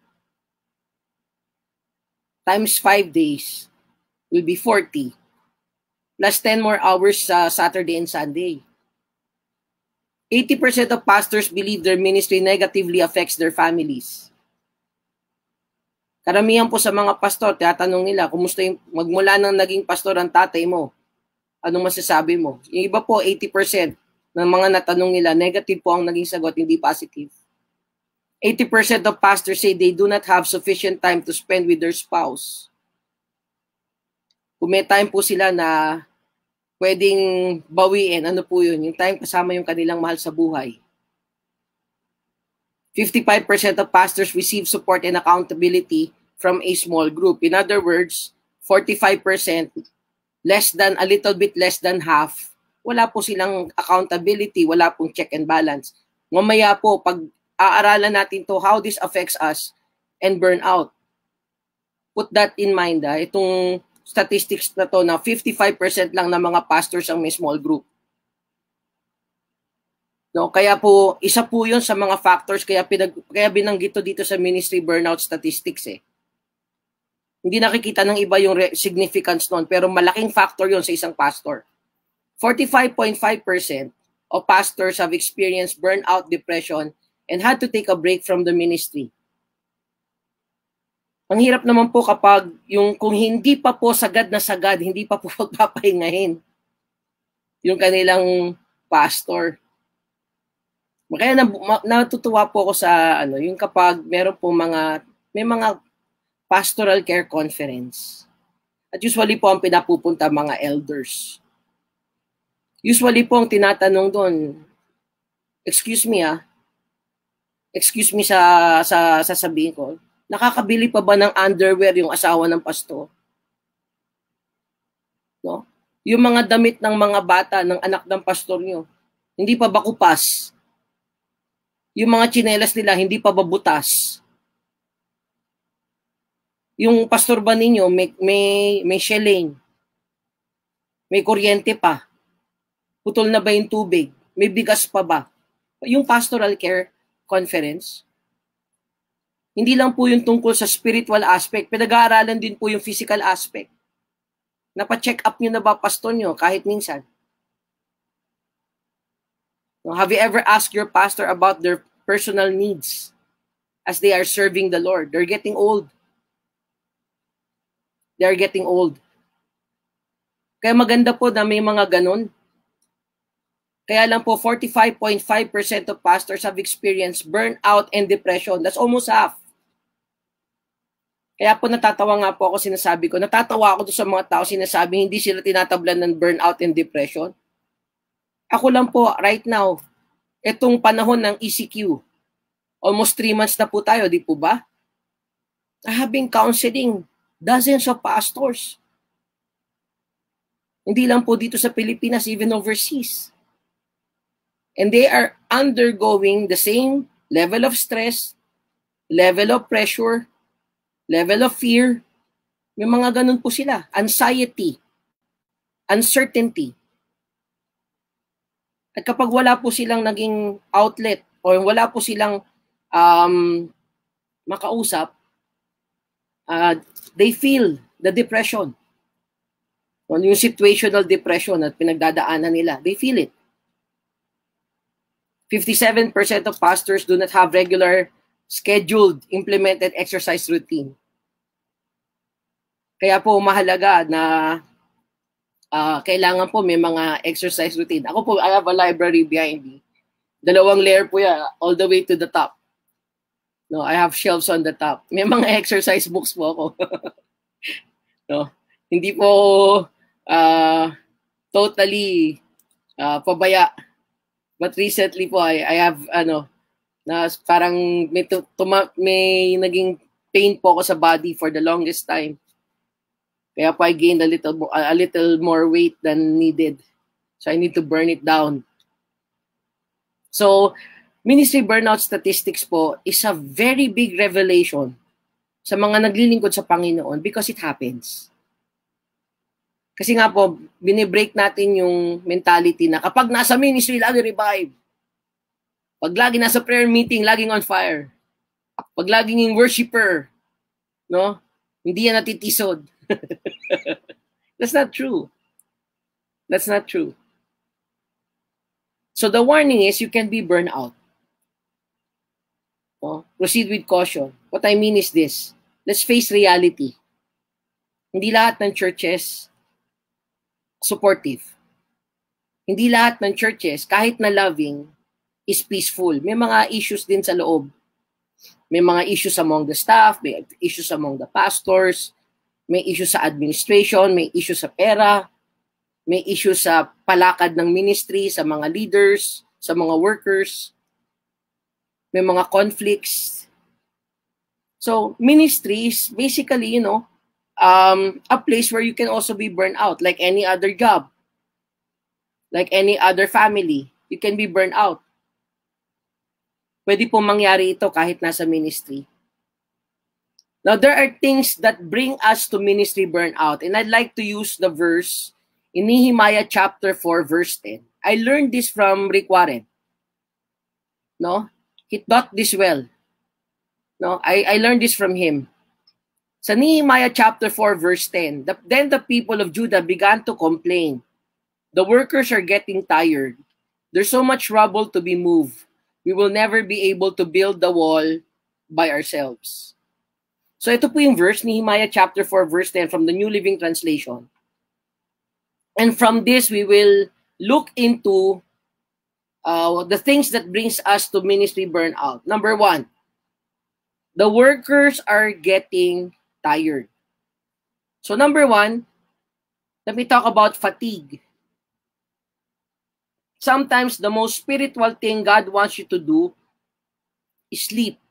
Times five days will be forty. Plus ten more hours sa uh, Saturday and Sunday. eighty percent of pastors believe their ministry negatively affects their families. Karamihan po sa mga pastor, tinatanong nila, kumusta yung magmula nang naging pastor ang tatay mo? Anong masasabi mo? Yung iba po, eighty percent ng mga natanong nila, negative po ang naging sagot, hindi positive. eighty percent of pastors say they do not have sufficient time to spend with their spouse. Kung may time po sila na pwedeng bawiin, ano po yun? Yung time kasama yung kanilang mahal sa buhay. fifty-five percent of pastors receive support and accountability from a small group. In other words, forty-five percent, less than, a little bit less than half, wala po silang accountability, wala pong check and balance. Mamaya po, pag aaralan natin to, how this affects us and burnout. Put that in mind, ha? Itong statistics na to na fifty-five percent lang ng mga pastors ang may small group. No, kaya po, isa po yun sa mga factors, kaya, pinag, kaya binanggit to dito sa ministry burnout statistics eh. Hindi nakikita ng iba yung significance nun, pero malaking factor yun sa isang pastor. forty-five point five percent of pastors have experienced burnout, depression, and had to take a break from the ministry. Ang hirap naman po kapag yung kung hindi pa po sagad na sagad, hindi pa po pagpapahingahin yung kanilang pastor. Kaya natutuwa po ako sa ano, yung kapag meron po mga may mga pastoral care conference. At usually po ang pinapupunta mga elders. Usually po ang tinatanong doon, excuse me ah, excuse me sa, sa sasabihin ko, nakakabili pa ba ng underwear yung asawa ng pastor? No? Yung mga damit ng mga bata, ng anak ng pastor nyo, hindi pa ba kupas? Yung mga tsinelas nila, hindi pa ba butas? Yung pastor ba ninyo, may, may, may shelling? May kuryente pa? Putol na ba yung tubig? May bigas pa ba? Yung pastoral care conference, hindi lang po yung tungkol sa spiritual aspect, pinag-aaralan din po yung physical aspect. Napa-check up nyo na ba pastor nyo kahit minsan? Have you ever asked your pastor about their personal needs as they are serving the Lord? They're getting old. They're getting old. Kaya maganda po na may mga ganun. Kaya lang po, forty-five point five percent of pastors have experienced burnout and depression. That's almost half. Kaya po natatawa nga po ako sinasabi ko. Natatawa ako doon sa mga tao sinasabi hindi sila tinatablan ng burnout and depression. Ako lang po, right now, itong panahon ng E C Q, almost three months na po tayo, di po ba? I have been counseling dozens of pastors. Hindi lang po dito sa Pilipinas, even overseas. And they are undergoing the same level of stress, level of pressure, level of fear. May mga ganun po sila. Anxiety, uncertainty. At kapag wala po silang naging outlet or wala po silang um, makausap, uh, they feel the depression. Yung situational depression at pinagdadaanan nila, they feel it. fifty-seven percent of pastors do not have regular, scheduled, implemented exercise routine. Kaya po mahalaga na uh, kailangan po may mga exercise routine. Ako po, I have a library behind me. Dalawang layer po yan, all the way to the top. No, I have shelves on the top. May mga exercise books po ako. No, hindi po uh, totally uh, pabaya. But recently po, I, I have, ano, na parang may, tuma, may naging pain po ako sa body for the longest time. Kaya po I gained a little, a little more weight than needed. So I need to burn it down. So, ministry burnout statistics po is a very big revelation sa mga naglilingkod sa Panginoon because it happens. Kasi nga po, binibreak natin yung mentality na kapag nasa ministry, lagi revive. Pag lagi nasa prayer meeting, laging on fire. Pag laging yung worshiper, no? Hindi yan natitisod. That's not true. That's not true. So the warning is you can be burned out. No? Proceed with caution. What I mean is this. Let's face reality. Hindi lahat ng churches supportive. Hindi lahat ng churches, kahit na loving, is peaceful. May mga issues din sa loob. May mga issues among the staff, may issues among the pastors, may issues sa administration, may issues sa pera, may issues sa palakad ng ministry, sa mga leaders, sa mga workers. May mga conflicts. So, ministry is basically, you know, Um, a place where you can also be burned out, like any other job, like any other family. You can be burned out. Pwede po mangyari ito kahit nasa ministry. Now, there are things that bring us to ministry burnout, and I'd like to use the verse in Nehemiah chapter four, verse ten. I learned this from Rick Warren. No? He taught this well. No? I, I learned this from him. Sa Nehemiah chapter four, verse ten, the, then the people of Judah began to complain. The workers are getting tired. There's so much rubble to be moved. We will never be able to build the wall by ourselves. So ito po yung verse, Nehemiah chapter four, verse ten from the New Living Translation. And from this, we will look into uh, the things that brings us to ministry burnout. Number one, the workers are getting tired. So number one, let me talk about fatigue. Sometimes the most spiritual thing God wants you to do is sleep.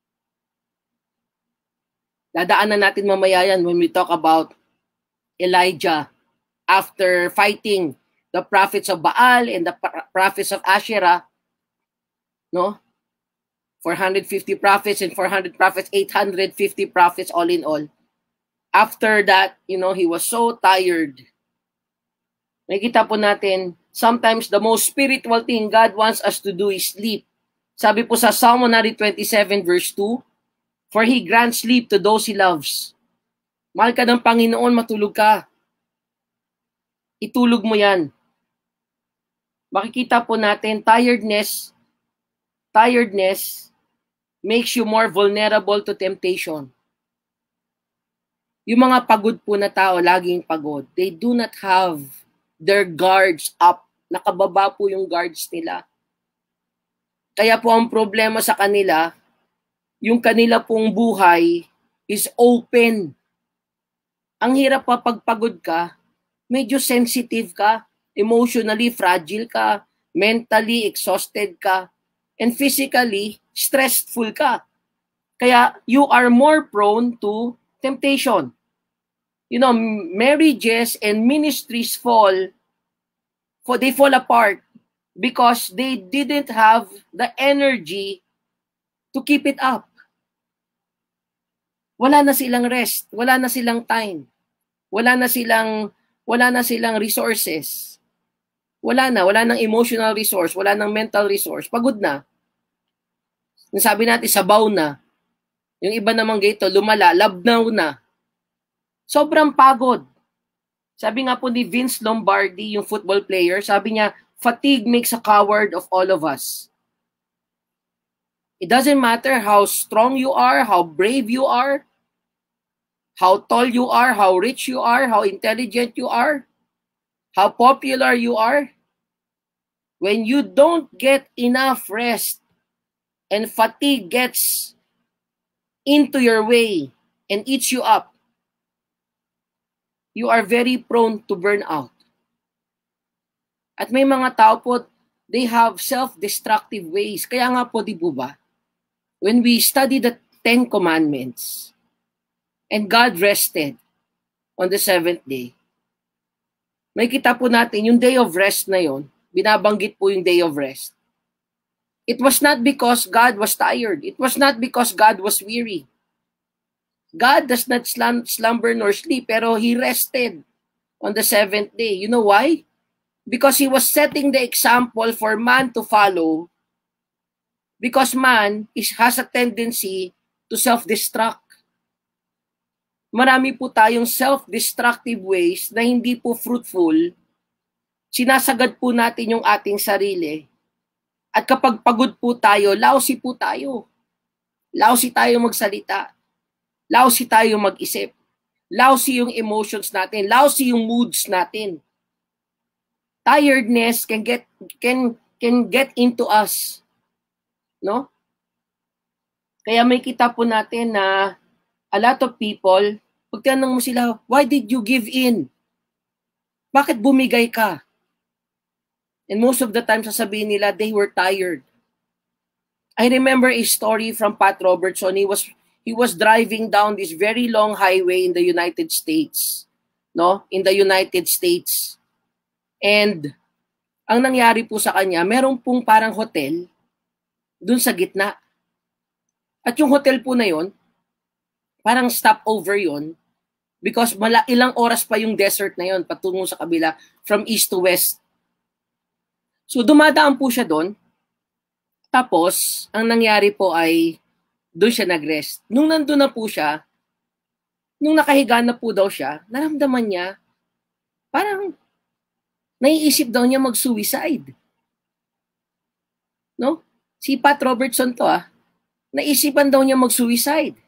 Dadaanan natin mamaya yan when we talk about Elijah after fighting the prophets of Baal and the prophets of Asherah, no? four hundred fifty prophets and four hundred prophets, eight hundred fifty prophets all in all. After that, you know, he was so tired. Nakikita po natin, sometimes the most spiritual thing God wants us to do is sleep. Sabi po sa Psalm one twenty-seven verse two, for He grants sleep to those He loves. Mahal ka ng Panginoon, matulog ka. Itulog mo yan. Makikita po natin, tiredness, tiredness, makes you more vulnerable to temptation. Yung mga pagod po na tao, laging pagod, they do not have their guards up. Nakababa po yung guards nila. Kaya po ang problema sa kanila, yung kanila pong buhay is open. Ang hirap pa pagpagod ka, medyo sensitive ka, emotionally fragile ka, mentally exhausted ka, and physically stressful ka. Kaya you are more prone to temptation. You know, marriages and ministries fall, for they fall apart because they didn't have the energy to keep it up. Wala na silang rest, wala na silang time, wala na silang wala na silang resources. Wala na, wala nang emotional resource, wala nang mental resource, pagod na. Sabi natin, sabaw na. Yung iba namang gito, lumala, labnaw na. Sobrang pagod. Sabi nga po ni Vince Lombardi, yung football player, sabi niya, fatigue makes a coward of all of us. It doesn't matter how strong you are, how brave you are, how tall you are, how rich you are, how intelligent you are, how popular you are. When you don't get enough rest and fatigue gets into your way and eats you up, you are very prone to burnout. At may mga tao po, they have self-destructive ways. Kaya nga po, di po ba, when we study the Ten Commandments and God rested on the seventh day, may kita po natin yung day of rest na yon, binabanggit po yung day of rest. It was not because God was tired. It was not because God was weary. God does not slumber nor sleep, pero He rested on the seventh day. You know why? Because He was setting the example for man to follow, because man is, has a tendency to self-destruct. Marami po tayong self-destructive ways na hindi po fruitful. Sinasagad po natin yung ating sarili. At kapag pagod po tayo, lousy po tayo. Lousy tayo magsalita. Lousy tayo mag-isip. Lousy yung emotions natin. Lousy yung moods natin. Tiredness can get can can get into us. No? Kaya may kita po natin na a lot of people, pag tinanong mo sila, why did you give in? Bakit bumigay ka? And most of the time, sasabihin nila, they were tired. I remember a story from Pat Robertson. He was he was driving down this very long highway in the United States. No? In the United States. And ang nangyari po sa kanya, meron pong parang hotel dun sa gitna. At yung hotel po na yon, parang stopover yon, because mala ilang oras pa yung desert na yon patungo sa kabila from east to west. So dumadaan po siya doon. Tapos, ang nangyari po ay doon siya nag-rest. Nung nandun na po siya, nung nakahiga na po daw siya, naramdaman niya, parang naiisip daw niya mag-suicide. No? Si Pat Robertson to ah, naisipan daw niya mag-suicide.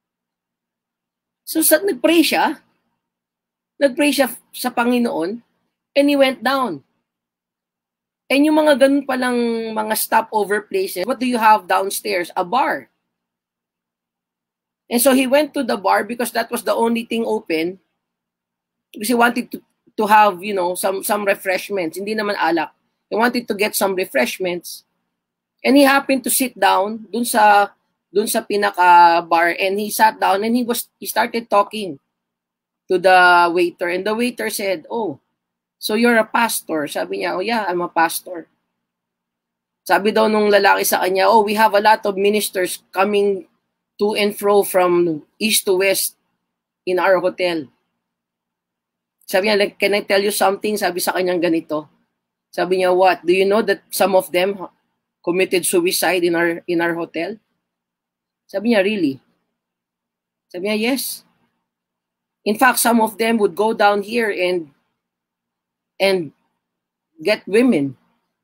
So, sa, nag-pray siya, nag-pray siya sa Panginoon, and he went down. And yung mga ganun palang mga stopover places, what do you have downstairs? A bar. And so he went to the bar because that was the only thing open. Because he wanted to, to have, you know, some, some refreshments. Hindi naman alak. He wanted to get some refreshments. And he happened to sit down dun sa, dun sa pinaka-bar. And he sat down and he, was, he started talking to the waiter. And the waiter said, oh, so you're a pastor? Sabi niya, oh yeah, I'm a pastor. Sabi daw nung lalaki sa kanya, oh, we have a lot of ministers coming to and fro from east to west in our hotel. Sabi niya, like, can I tell you something? Sabi sa kanyang ganito. Sabi niya, what? Do you know that some of them committed suicide in our in our hotel? Sabi niya, really? Sabi niya, yes. In fact, some of them would go down here and and get women.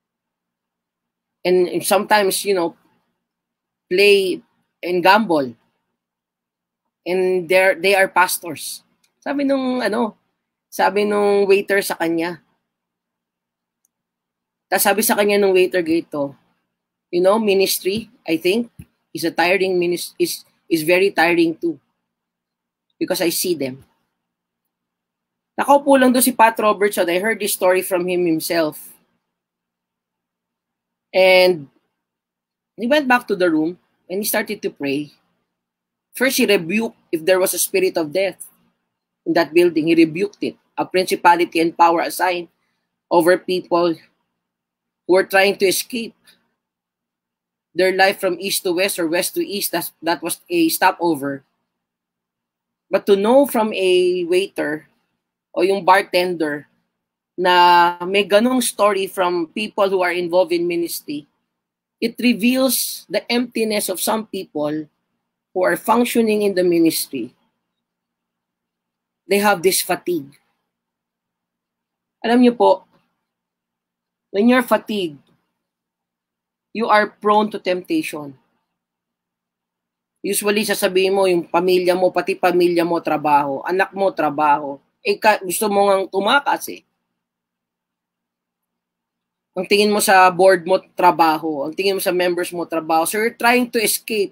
And, and sometimes, you know, play and gamble. And they're, they are pastors. Sabi nung, ano, sabi nung waiter sa kanya. Tapos sabi sa kanya nung waiter gito, you know, ministry, I think, is a tiring ministry, is, is very tiring too. Because I see them. Nakaupo lang doon si Pat Robertson. I heard this story from him himself. And he went back to the room and he started to pray. First, he rebuked if there was a spirit of death in that building. He rebuked it. A principality and power assigned over people who were trying to escape their life from east to west or west to east. That, that was a stopover. But to know from a waiter o yung bartender na may ganong story from people who are involved in ministry, it reveals the emptiness of some people who are functioning in the ministry. They have this fatigue. Alam niyo po, when you're fatigued, you are prone to temptation. Usually, sasabihin mo, yung pamilya mo, pati pamilya mo, trabaho. Anak mo, trabaho. Eh, ka, gusto mo ngang tumakas eh. Ang tingin mo sa board mo, trabaho. Ang tingin mo sa members mo, trabaho. So, you're trying to escape.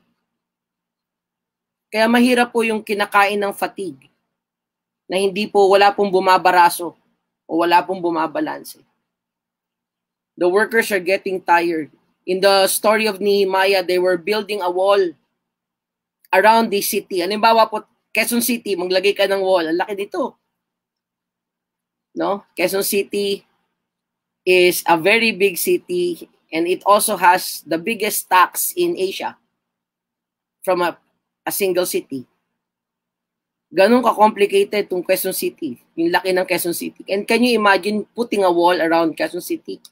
Kaya mahirap po yung kinakain ng fatigue. Na hindi po, wala pong bumabaraso. O wala pong bumabalanse. The workers are getting tired. In the story of Nehemiah, they were building a wall around the city. Halimbawa po, Quezon City, maglagay ka ng wall. Ang laki dito. No? Quezon City is a very big city and it also has the biggest tax in Asia from a, a single city. Ganun ka-complicated itong Quezon City. Yung laki ng Quezon City. And can you imagine putting a wall around Quezon City?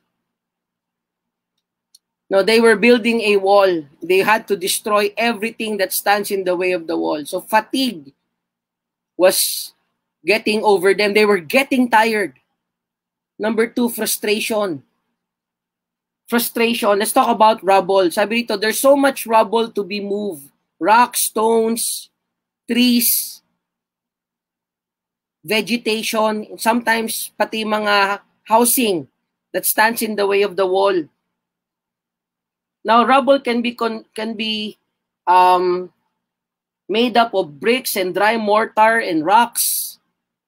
No, they were building a wall. They had to destroy everything that stands in the way of the wall. So fatigue was getting over them. They were getting tired. Number two, frustration. Frustration. Let's talk about rubble. Sabi rito, there's so much rubble to be moved. Rocks, stones, trees, vegetation, sometimes pati mga housing that stands in the way of the wall. Now, rubble can be con can be um, made up of bricks and dry mortar and rocks.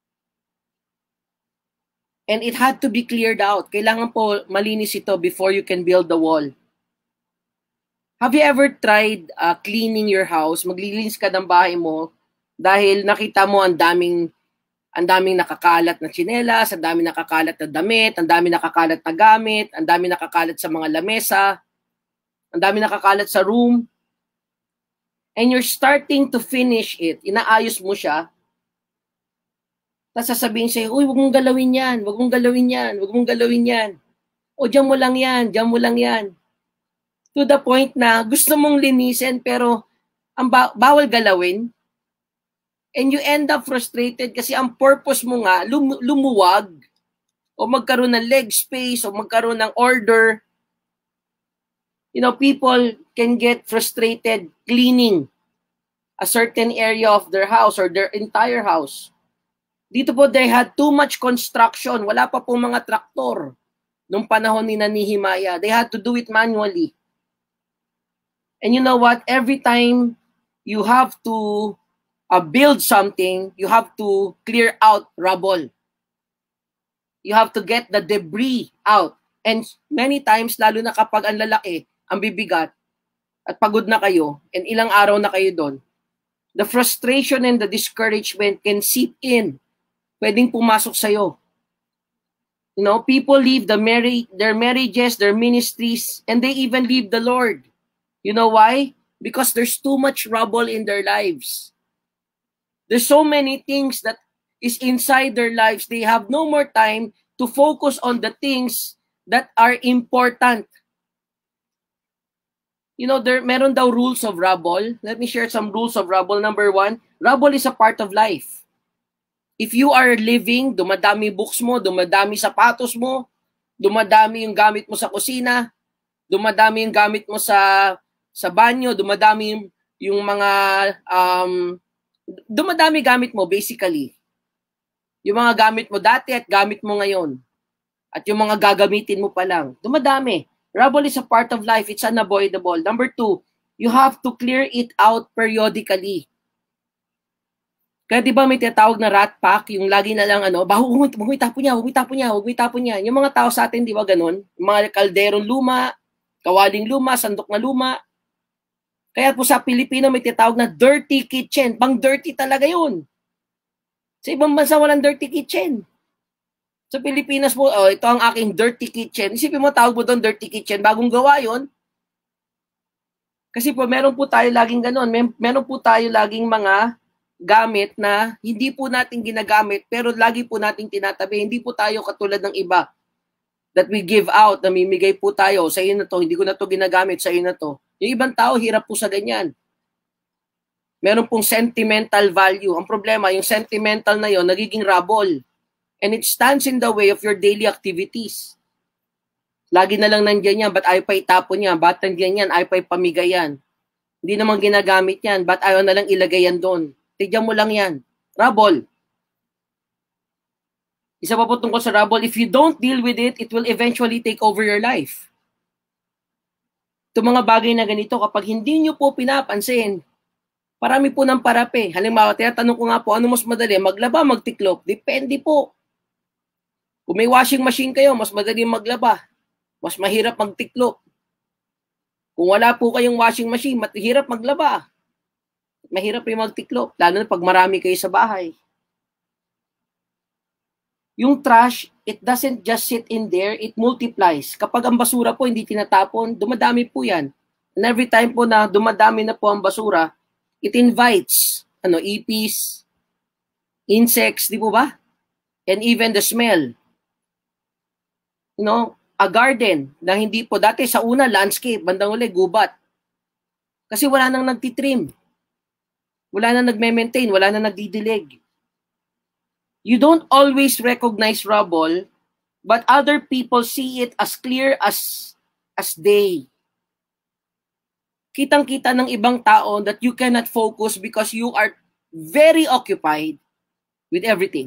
And it had to be cleared out. Kailangan po malinis ito before you can build the wall. Have you ever tried uh, cleaning your house? Maglilinis ka ng bahay mo dahil nakita mo ang daming ang daming nakakalat na tsinelas, ang daming nakakalat na damit, ang daming nakakalat na gamit, ang daming nakakalat sa mga lamesa. Ang dami nakakalat sa room. And you're starting to finish it. Inaayos mo siya. Tapos sasabihin sa'yo, uy, wag mong galawin yan. Wag mong galawin yan. Wag mong galawin yan. O, dyan mo lang yan. Dyan mo lang yan. To the point na gusto mong linisin pero ang ba bawal galawin. And you end up frustrated kasi ang purpose mo nga lum lumuwag o magkaroon ng leg space o magkaroon ng order. You know, people can get frustrated cleaning a certain area of their house or their entire house. Dito po, they had too much construction. Wala pa po mga traktor nung panahon ni Nehemiah. They had to do it manually. And you know what? Every time you have to uh, build something, you have to clear out rubble. You have to get the debris out. And many times, lalo na kapag ang lalaki, ang bibigat, at pagod na kayo, and ilang araw na kayo doon, the frustration and the discouragement can seep in. Pwedeng pumasok sa'yo. You know, people leave the marriage, their marriages, their ministries, and they even leave the Lord. You know why? Because there's too much rubble in their lives. There's so many things that is inside their lives. They have no more time to focus on the things that are important. You know, there meron daw rules of rubble. Let me share some rules of rubble. Number one, rubble is a part of life. If you are living, dumadami books mo, dumadami sapatos mo, dumadami yung gamit mo sa kusina, dumadami yung gamit mo sa sa banyo, dumadami yung mga um dumadami gamit mo basically. Yung mga gamit mo dati at gamit mo ngayon. At yung mga gagamitin mo pa lang, dumadami. Rubble is a part of life. It's unavoidable. Number two, you have to clear it out periodically. Kaya di ba may tinatawag na rat pack, yung lagi na lang ano, baho, huwag mo itapon niya, huwag mo itapon niya, huwag mo itapon niya. Yung mga tao sa atin, di ba ganun? Yung mga kalderong luma, kawaling luma, sandok na luma. Kaya po sa Pilipino may tinatawag na dirty kitchen. Pang dirty talaga yun. Sa ibang bansa walang dirty kitchen. Sa Pilipinas po, oh, ito ang aking dirty kitchen. Isipin mo, tawag mo doon dirty kitchen. Bagong gawa yun. Kasi po, meron po tayo laging ganun. Mer meron po tayo laging mga gamit na hindi po natin ginagamit, pero lagi po nating tinatabi. Hindi po tayo katulad ng iba that we give out, namimigay po tayo. Sa iyo na to, hindi ko na to ginagamit, sa iyo na to. Yung ibang tao, hirap po sa ganyan. Meron pong sentimental value. Ang problema, yung sentimental na yon nagiging rubble. And it stands in the way of your daily activities. Lagi na lang nandiyan yan, ba't ayaw pa itapon yan? Ba't nandiyan yan, ayaw pa ipamigay yan? Hindi naman ginagamit yan, ba't ayaw na lang ilagay yan doon? Tigyan mo lang yan. Rubble. Isa pa po tungkol sa rubble, if you don't deal with it, it will eventually take over your life. Itong mga bagay na ganito, kapag hindi nyo po pinapansin, parami po ng parape. Halimbawa, tinatanong ko nga po, ano mas madali? Maglaba, magtiklop? Depende po. Kung may washing machine kayo, mas madali maglaba. Mas mahirap magtiklop. Kung wala po kayong washing machine, mahirap maglaba. Mahirap rin magtiklop, lalo na pag marami kayo sa bahay. Yung trash, it doesn't just sit in there, it multiplies. Kapag ang basura po hindi tinatapon, dumadami po yan. And every time po na dumadami na po ang basura, it invites ano, ipis, insects, di po ba? And even the smell. You know, a garden na hindi po, dati sa una, landscape, bandang uli, gubat. Kasi wala nang nagtitrim. Wala nang nagme-maintain, wala nang nagdidilig. You don't always recognize rubble, but other people see it as clear as, as day. Kitang-kita ng ibang tao that you cannot focus because you are very occupied with everything.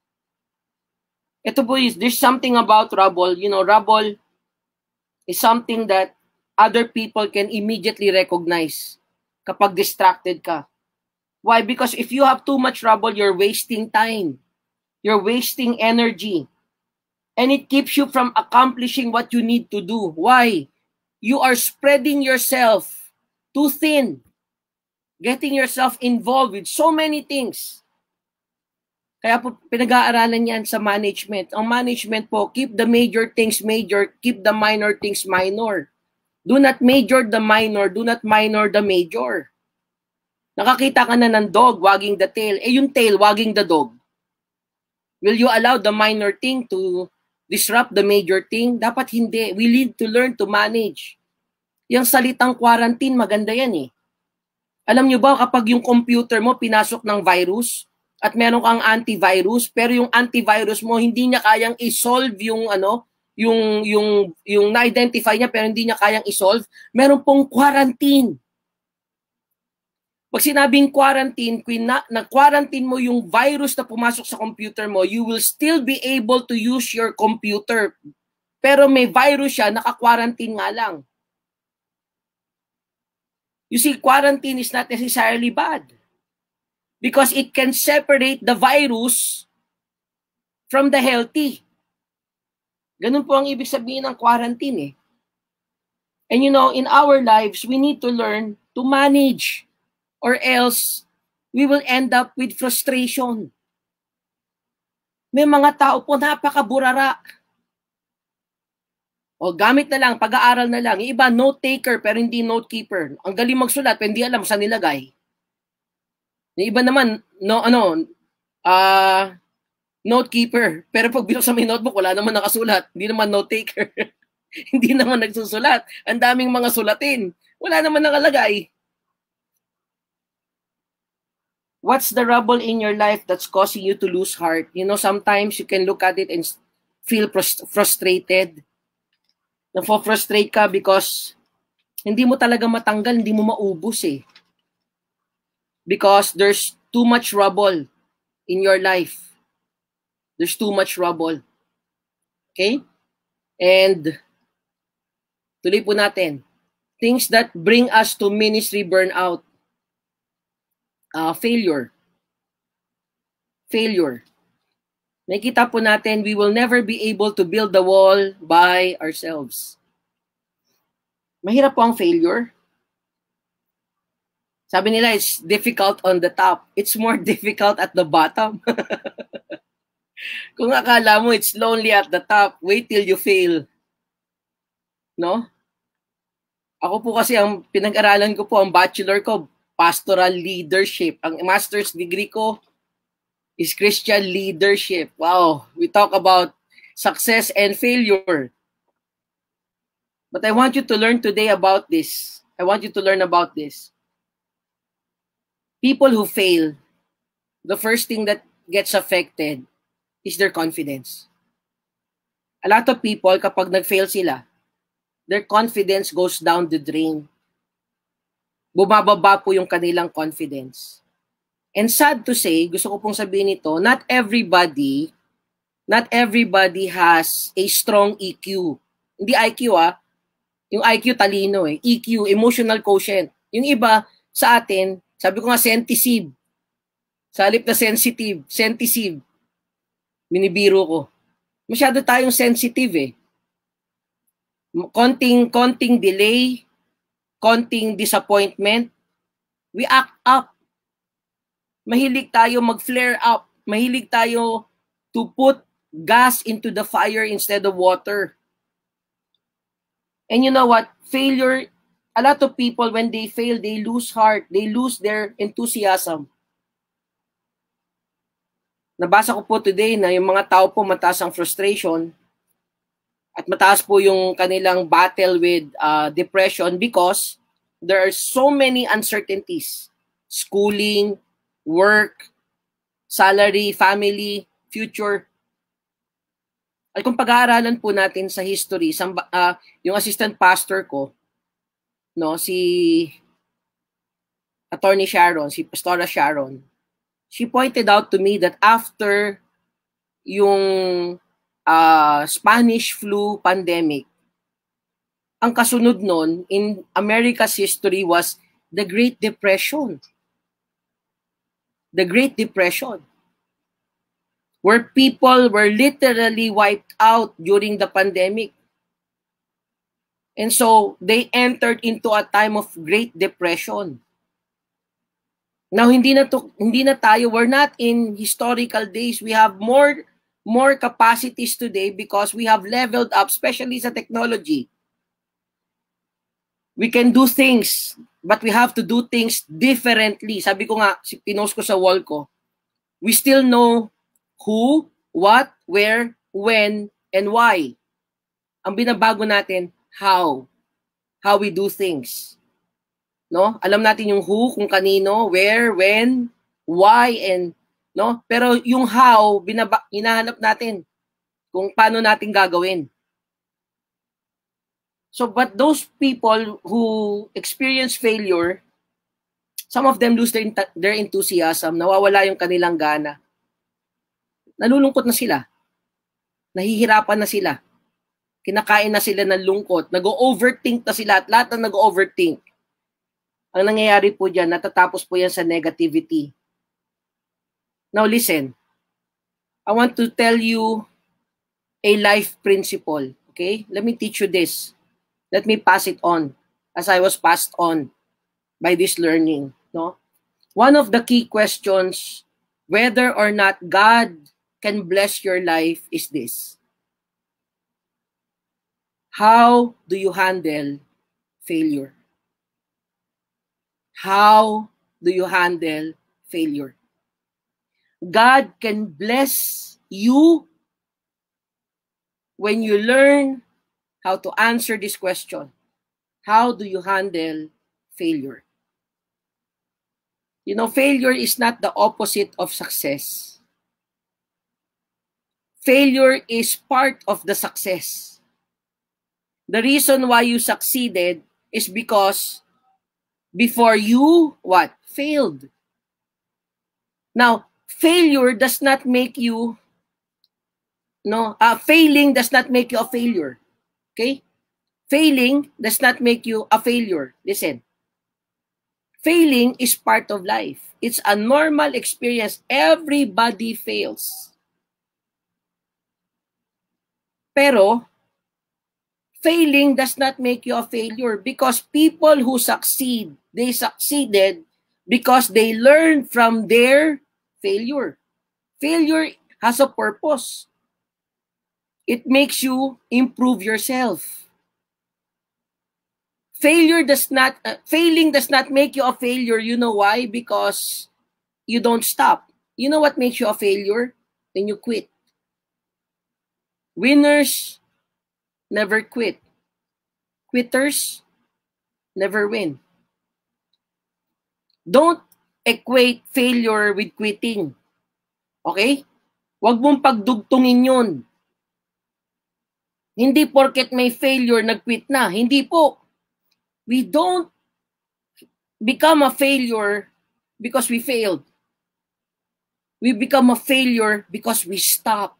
Ito po is, there's something about rubble. You know, rubble is something that other people can immediately recognize kapag distracted ka. Why? Because if you have too much rubble, you're wasting time. You're wasting energy. And it keeps you from accomplishing what you need to do. Why? You are spreading yourself too thin. Getting yourself involved with so many things. Kaya po pinag-aaralan yan sa management. Ang management po, keep the major things major, keep the minor things minor. Do not major the minor, do not minor the major. Nakakita ka na ng dog wagging the tail. Eh yung tail wagging the dog. Will you allow the minor thing to disrupt the major thing? Dapat hindi. We need to learn to manage. Yung salitang quarantine, maganda yan eh. Alam nyo ba kapag yung computer mo pinasok ng virus at meron kang antivirus, pero yung antivirus mo hindi niya kayang i-solve yung ano, yung yung yung na-identify niya pero hindi niya kayang i-solve, meron pong quarantine. Pag sinabing quarantine, kung na, na-quarantine mo yung virus na pumasok sa computer mo, you will still be able to use your computer. Pero may virus siya, naka-quarantine nga lang. You see, quarantine is not necessarily bad. Because it can separate the virus from the healthy. Ganun po ang ibig sabihin ng quarantine eh. And you know, in our lives, we need to learn to manage. Or else, we will end up with frustration. May mga tao po napakaburara. O gamit na lang, pag-aaral na lang. Yung iba, note-taker pero hindi note-keeper. Ang galing magsulat pero hindi alam saan nilagay. Yung iba naman, no, ano, uh, note-keeper. Pero pag binuksan mo yung notebook, wala naman nakasulat. Hindi naman note-taker. Hindi naman nagsusulat. Ang daming mga sulatin. Wala naman nakalagay. What's the rubble in your life that's causing you to lose heart? You know, sometimes you can look at it and feel frustrated. Nafo-frustrate ka because hindi mo talaga matanggal, hindi mo maubos eh. Because there's too much rubble in your life. There's too much rubble. Okay? And tuloy po natin. Things that bring us to ministry burnout. Uh, failure. Failure. Nakita po natin, we will never be able to build the wall by ourselves. Mahirap po ang failure. Sabi nila, it's difficult on the top. It's more difficult at the bottom. Kung akala mo it's lonely at the top, wait till you fail. No? Ako po kasi, ang pinag-aralan ko po, ang bachelor ko, pastoral leadership. Ang master's degree ko is Christian leadership. Wow, we talk about success and failure. But I want you to learn today about this. I want you to learn about this. People who fail, the first thing that gets affected is their confidence. A lot of people, kapag nag-fail sila, their confidence goes down the drain. Bumababa po yung kanilang confidence. And sad to say, gusto ko pong sabihin ito, not everybody, not everybody has a strong E Q. Hindi I Q ah, yung I Q talino eh, E Q, emotional quotient. Yung iba sa atin, sabi ko nga sensitive. Sa halip na sensitive, sensitive. Minibiro ko. Masyado tayong sensitive eh. Konting, konting delay, konting disappointment, we act up. Mahilig tayo mag-flare up. Mahilig tayo to put gas into the fire instead of water. And you know what? Failure, a lot of people, when they fail, they lose heart. They lose their enthusiasm. Nabasa ko po today na yung mga tao po mataas ang frustration at mataas po yung kanilang battle with uh, depression because there are so many uncertainties. Schooling, work, salary, family, future. At kung pag-aaralan po natin sa history, sa, uh, yung assistant pastor ko, no, si Attorney Sharon, si Pastora Sharon, she pointed out to me that after yung uh, Spanish flu pandemic, ang kasunod nun in America's history was the Great Depression. The Great Depression, where people were literally wiped out during the pandemic. And so they entered into a time of Great Depression. Now, hindi na, to, hindi na tayo, we're not in historical days. We have more, more capacities today because we have leveled up, especially sa technology. We can do things, but we have to do things differently. Sabi ko nga, pinost ko sa wall ko, we still know who, what, where, when, and why. Ang binabago natin, how. How we do things. No? Alam natin yung who, kung kanino, where, when, why, and, no? Pero yung how, binaba, hinahanap natin kung paano natin gagawin. So, but those people who experience failure, some of them lose their, their enthusiasm, nawawala yung kanilang gana. Nalulungkot na sila. Nahihirapan na sila. Kinakain na sila ng lungkot. Nag-overthink na sila at lahat na nag-overthink. Ang nangyayari po dyan, natatapos po yan sa negativity. Now listen, I want to tell you a life principle. Okay? Let me teach you this. Let me pass it on as I was passed on by this learning. No? One of the key questions, whether or not God can bless your life, is this. How do you handle failure? How do you handle failure? God can bless you when you learn how to answer this question. How do you handle failure? You know, failure is not the opposite of success. Failure is part of the success. The reason why you succeeded is because before you, what? Failed. Now, failure does not make you, no, uh, failing does not make you a failure. Okay? Failing does not make you a failure. Listen. Failing is part of life. It's a normal experience. Everybody fails. Pero, failing does not make you a failure because people who succeed, they succeeded because they learn from their failure. Failure has a purpose. It makes you improve yourself. Failure does not, uh, failing does not make you a failure. You know why? Because you don't stop. You know what makes you a failure? When you quit. Winners never quit. Quitters never win. Don't equate failure with quitting. Okay? Huwag mong pagdugtungin yun. Hindi porket may failure, nag-quit na. Hindi po. We don't become a failure because we failed. We become a failure because we stop.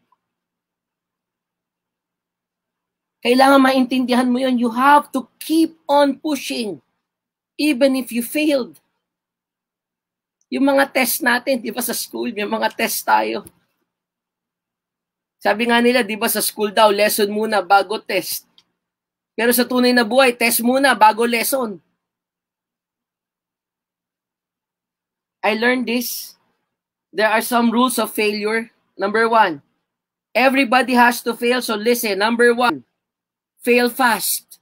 Kailangan maintindihan mo yun. You have to keep on pushing even if you failed. Yung mga test natin, di ba sa school, may mga test tayo. Sabi nga nila, di ba sa school daw, lesson muna bago test. Pero sa tunay na buhay, test muna bago lesson. I learned this. There are some rules of failure. Number one, everybody has to fail. So listen, number one, fail fast.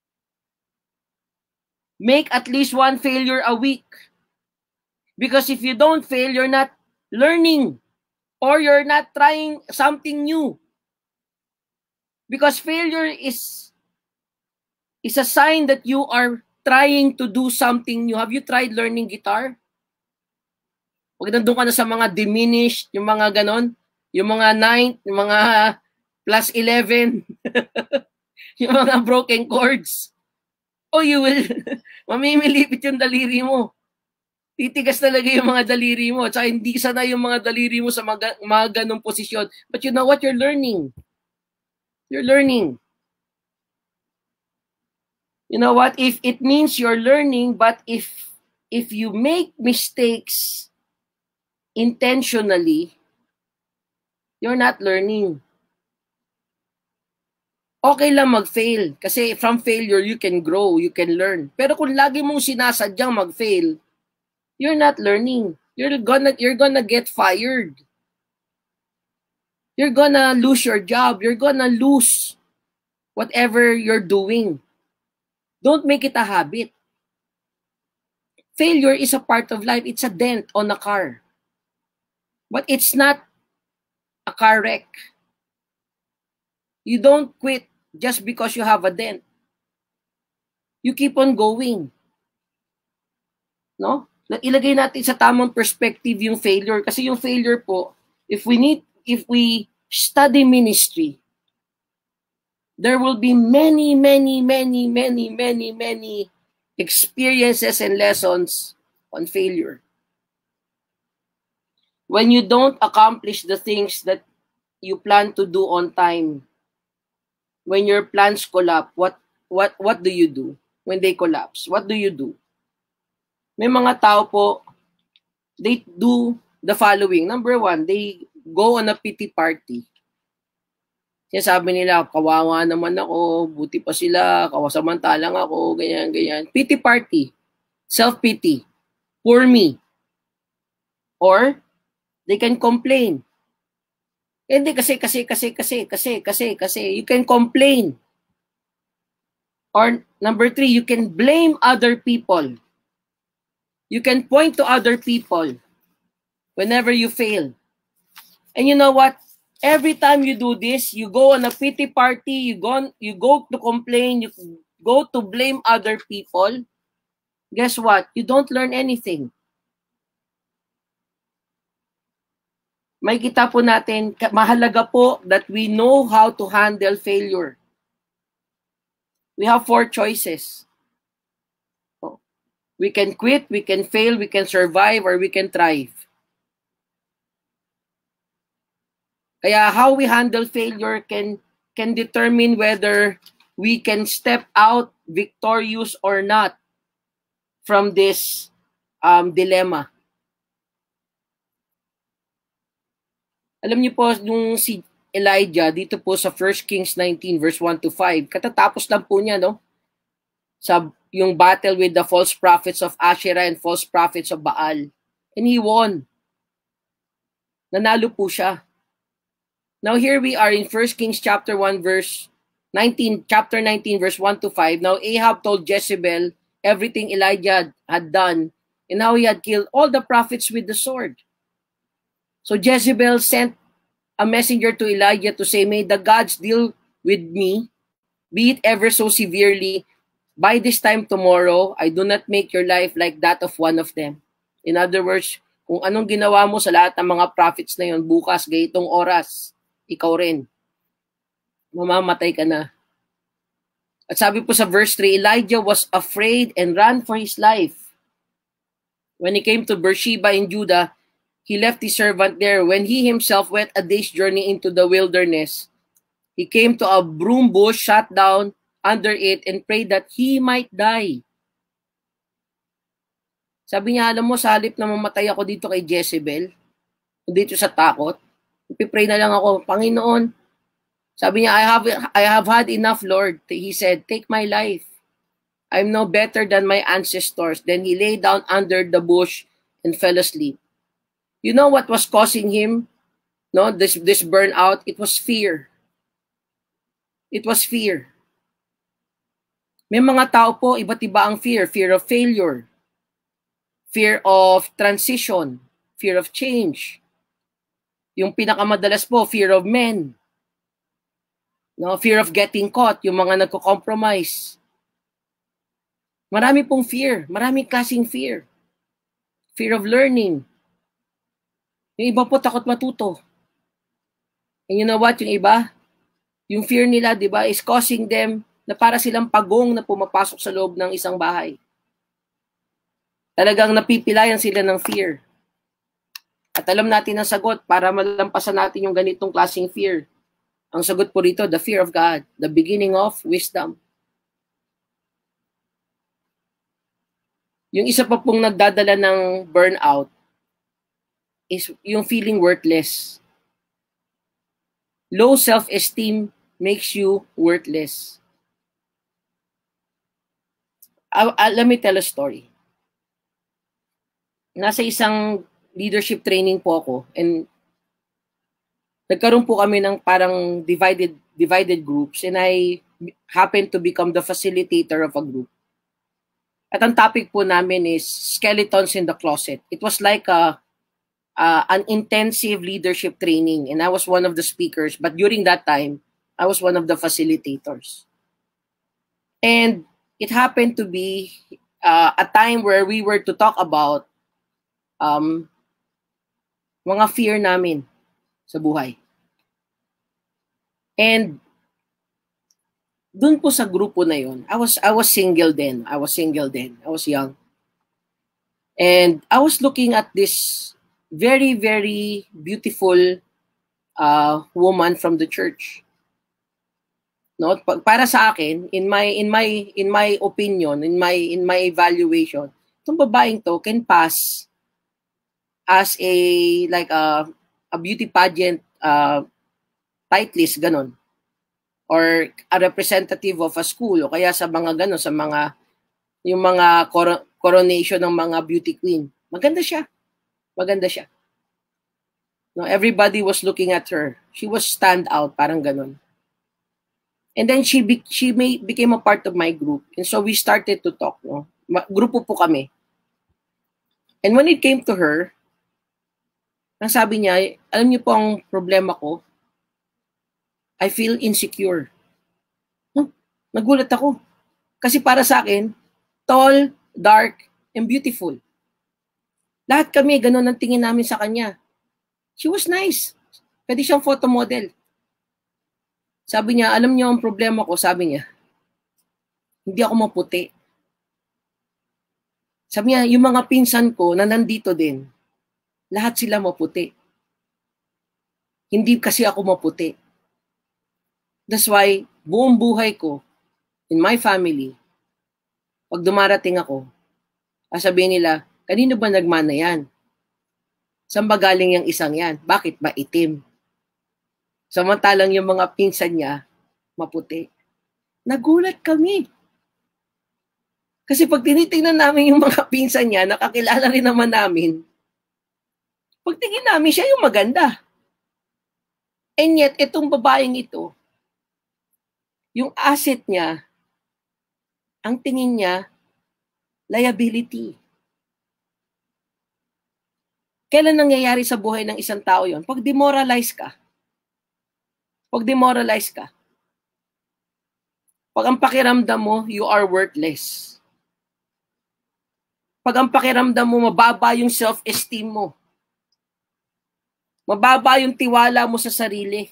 Make at least one failure a week. Because if you don't fail, you're not learning or you're not trying something new. Because failure is, is a sign that you are trying to do something new. Have you tried learning guitar? Huwag nandun ka na sa mga diminished, yung mga ganon, yung mga ninth, yung mga plus eleven, yung mga broken chords. Oh, you will, mamimilipit yung daliri mo. Titigas talaga yung mga daliri mo. At saka hindi sana yung mga daliri mo sa mga, mga ganong posisyon. But you know what? You're learning. You're learning. You know what? If it means you're learning, but if if you make mistakes intentionally, you're not learning. Okay lang mag-fail. Kasi from failure, you can grow, you can learn. Pero kung lagi mong sinasadyang mag-fail, you're not learning. You're gonna, you're gonna get fired. You're gonna lose your job. You're gonna lose whatever you're doing. Don't make it a habit. Failure is a part of life. It's a dent on a car. But it's not a car wreck. You don't quit just because you have a dent. You keep on going. No? Ilagay natin sa tamang perspective yung failure. Kasi yung failure po, if we need, if we study ministry, there will be many, many, many, many, many, many experiences and lessons on failure. When you don't accomplish the things that you plan to do on time, when your plans collapse, what what what do you do? When they collapse, what do you do? May mga tao po, they do the following. Number one, they go on a pity party. Sabi nila, kawawa naman ako, buti pa sila, kawasamantalang ako, ganyan, ganyan. Pity party, self-pity, poor me. Or, they can complain. Hindi kasi, kasi, kasi, kasi, kasi, kasi, kasi, you can complain. Or, number three, you can blame other people. You can point to other people whenever you fail. And you know what? Every time you do this, you go on a pity party, you go, you go to complain, you go to blame other people. Guess what? You don't learn anything. May kita po natin, mahalaga po that we know how to handle failure. We have four choices. We can quit, we can fail, we can survive, or we can thrive. Kaya how we handle failure can, can determine whether we can step out victorious or not from this um, dilemma. Alam niyo po, yung si Elijah, dito po sa First Kings nineteen, verse one to five, katatapos lang po niya, no? sa yung battle with the false prophets of Asherah and false prophets of Baal. And he won. Nanalo po siya. Now here we are in First Kings chapter one verse nineteen, chapter nineteen verse one to five. Now Ahab told Jezebel everything Elijah had done and how he had killed all the prophets with the sword. So Jezebel sent a messenger to Elijah to say, may the gods deal with me, be it ever so severely. By this time tomorrow, I do not make your life like that of one of them. In other words, kung anong ginawa mo sa lahat ng mga prophets na yon, bukas, gayitong oras, ikaw rin. Mamamatay ka na. At sabi po sa verse three, Elijah was afraid and ran for his life. When he came to Beersheba in Judah, he left his servant there. When he himself went a day's journey into the wilderness, he came to a broom bush, sat down under it, and prayed that he might die. Sabi niya, alam mo, sa halip na mamatay ako dito kay Jezebel, dito sa takot, ipipray na lang ako, Panginoon. Sabi niya, I have, I have had enough, Lord. He said, take my life. I'm no better than my ancestors. Then he lay down under the bush and fell asleep. You know what was causing him, no, this, this burnout? It was fear. It was fear. May mga tao po, iba't iba ang fear. Fear of failure. Fear of transition. Fear of change. Yung pinakamadalas po, fear of men. No, fear of getting caught. Yung mga nagko-compromise. Marami pong fear. Maraming klaseng fear. Fear of learning. Yung iba po takot matuto. And you know what? Yung iba, yung fear nila, di ba, is causing them na para silang pagong na pumapasok sa loob ng isang bahay. Talagang napipilayan sila ng fear. At alam natin ang sagot para malampasan natin yung ganitong klaseng fear. Ang sagot po rito, the fear of God, the beginning of wisdom. Yung isa pa pong nagdadala ng burnout is yung feeling worthless. Low self-esteem makes you worthless. I, I, let me tell a story. Nasa isang leadership training po ako and nagkaroon po kami ng parang divided divided groups and I happened to become the facilitator of a group. At ang topic po namin is skeletons in the closet. It was like a uh, an intensive leadership training and I was one of the speakers, but during that time I was one of the facilitators. And it happened to be uh, a time where we were to talk about um, mga fear namin sa buhay. And dun po sa grupo na yun, I was I was single then. I was single then. I was young. And I was looking at this very, very beautiful uh, woman from the church. No, para sa akin, in my in my in my opinion, in my in my evaluation, itong babaeng to can pass as a like a a beauty pageant uh, titlist ganon, or a representative of a school, o kaya sa mga ganon, sa mga yung mga cor- coronation ng mga beauty queen. Maganda siya. Maganda siya. No, everybody was looking at her. She was stand out, parang ganon. And then she be, she may, became a part of my group. And so we started to talk. No? Grupo po kami. And when it came to her, ang sabi niya, alam niyo po ang problema ko? I feel insecure. Huh? Nagulat ako. Kasi para sa akin, tall, dark, and beautiful. Lahat kami, ganun ang tingin namin sa kanya. She was nice. Pwede siyang photo model. Sabi niya, alam niyo ang problema ko, sabi niya, hindi ako maputi. Sabi niya, yung mga pinsan ko na nandito din, lahat sila maputi. Hindi kasi ako maputi. That's why, buong buhay ko, in my family, pag dumarating ako, sabihin nila, kanino ba nagmana yan? Saan ba galing yung isang yan? Bakit ba itim? Samantalang yung mga pinsan niya, maputi. Nagulat kami. Kasi pag tinitingnan namin yung mga pinsan niya, nakakilala rin naman namin, pagtingin namin siya yung maganda. And yet, itong babaeng ito, yung asset niya, ang tingin niya, liability. Kailan nangyayari sa buhay ng isang tao yon? Pag demoralize ka. Pag demoralize ka. Pag ang pakiramdam mo, you are worthless. Pag ang pakiramdam mo, mababa yung self-esteem mo. Mababa yung tiwala mo sa sarili.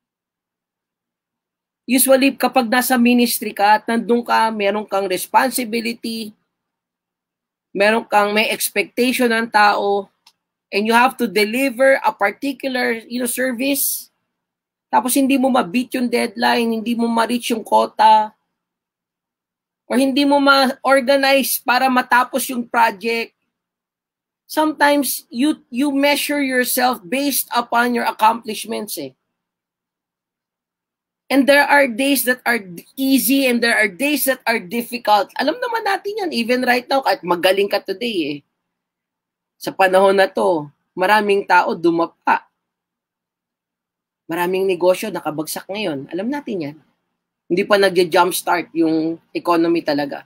Usually, kapag nasa ministry ka at nandun ka, meron kang responsibility, meron kang may expectation ng tao, and you have to deliver a particular, you know, service, tapos hindi mo ma-beat yung deadline, hindi mo ma-reach yung quota, or hindi mo ma-organize para matapos yung project. Sometimes, you you measure yourself based upon your accomplishments eh. And there are days that are easy and there are days that are difficult. Alam naman natin yan, even right now, kahit magaling ka today eh. Sa panahon na to, maraming tao dumapa. Maraming negosyo nakabagsak ngayon. Alam natin yan. Hindi pa nagja-jumpstart yung economy talaga.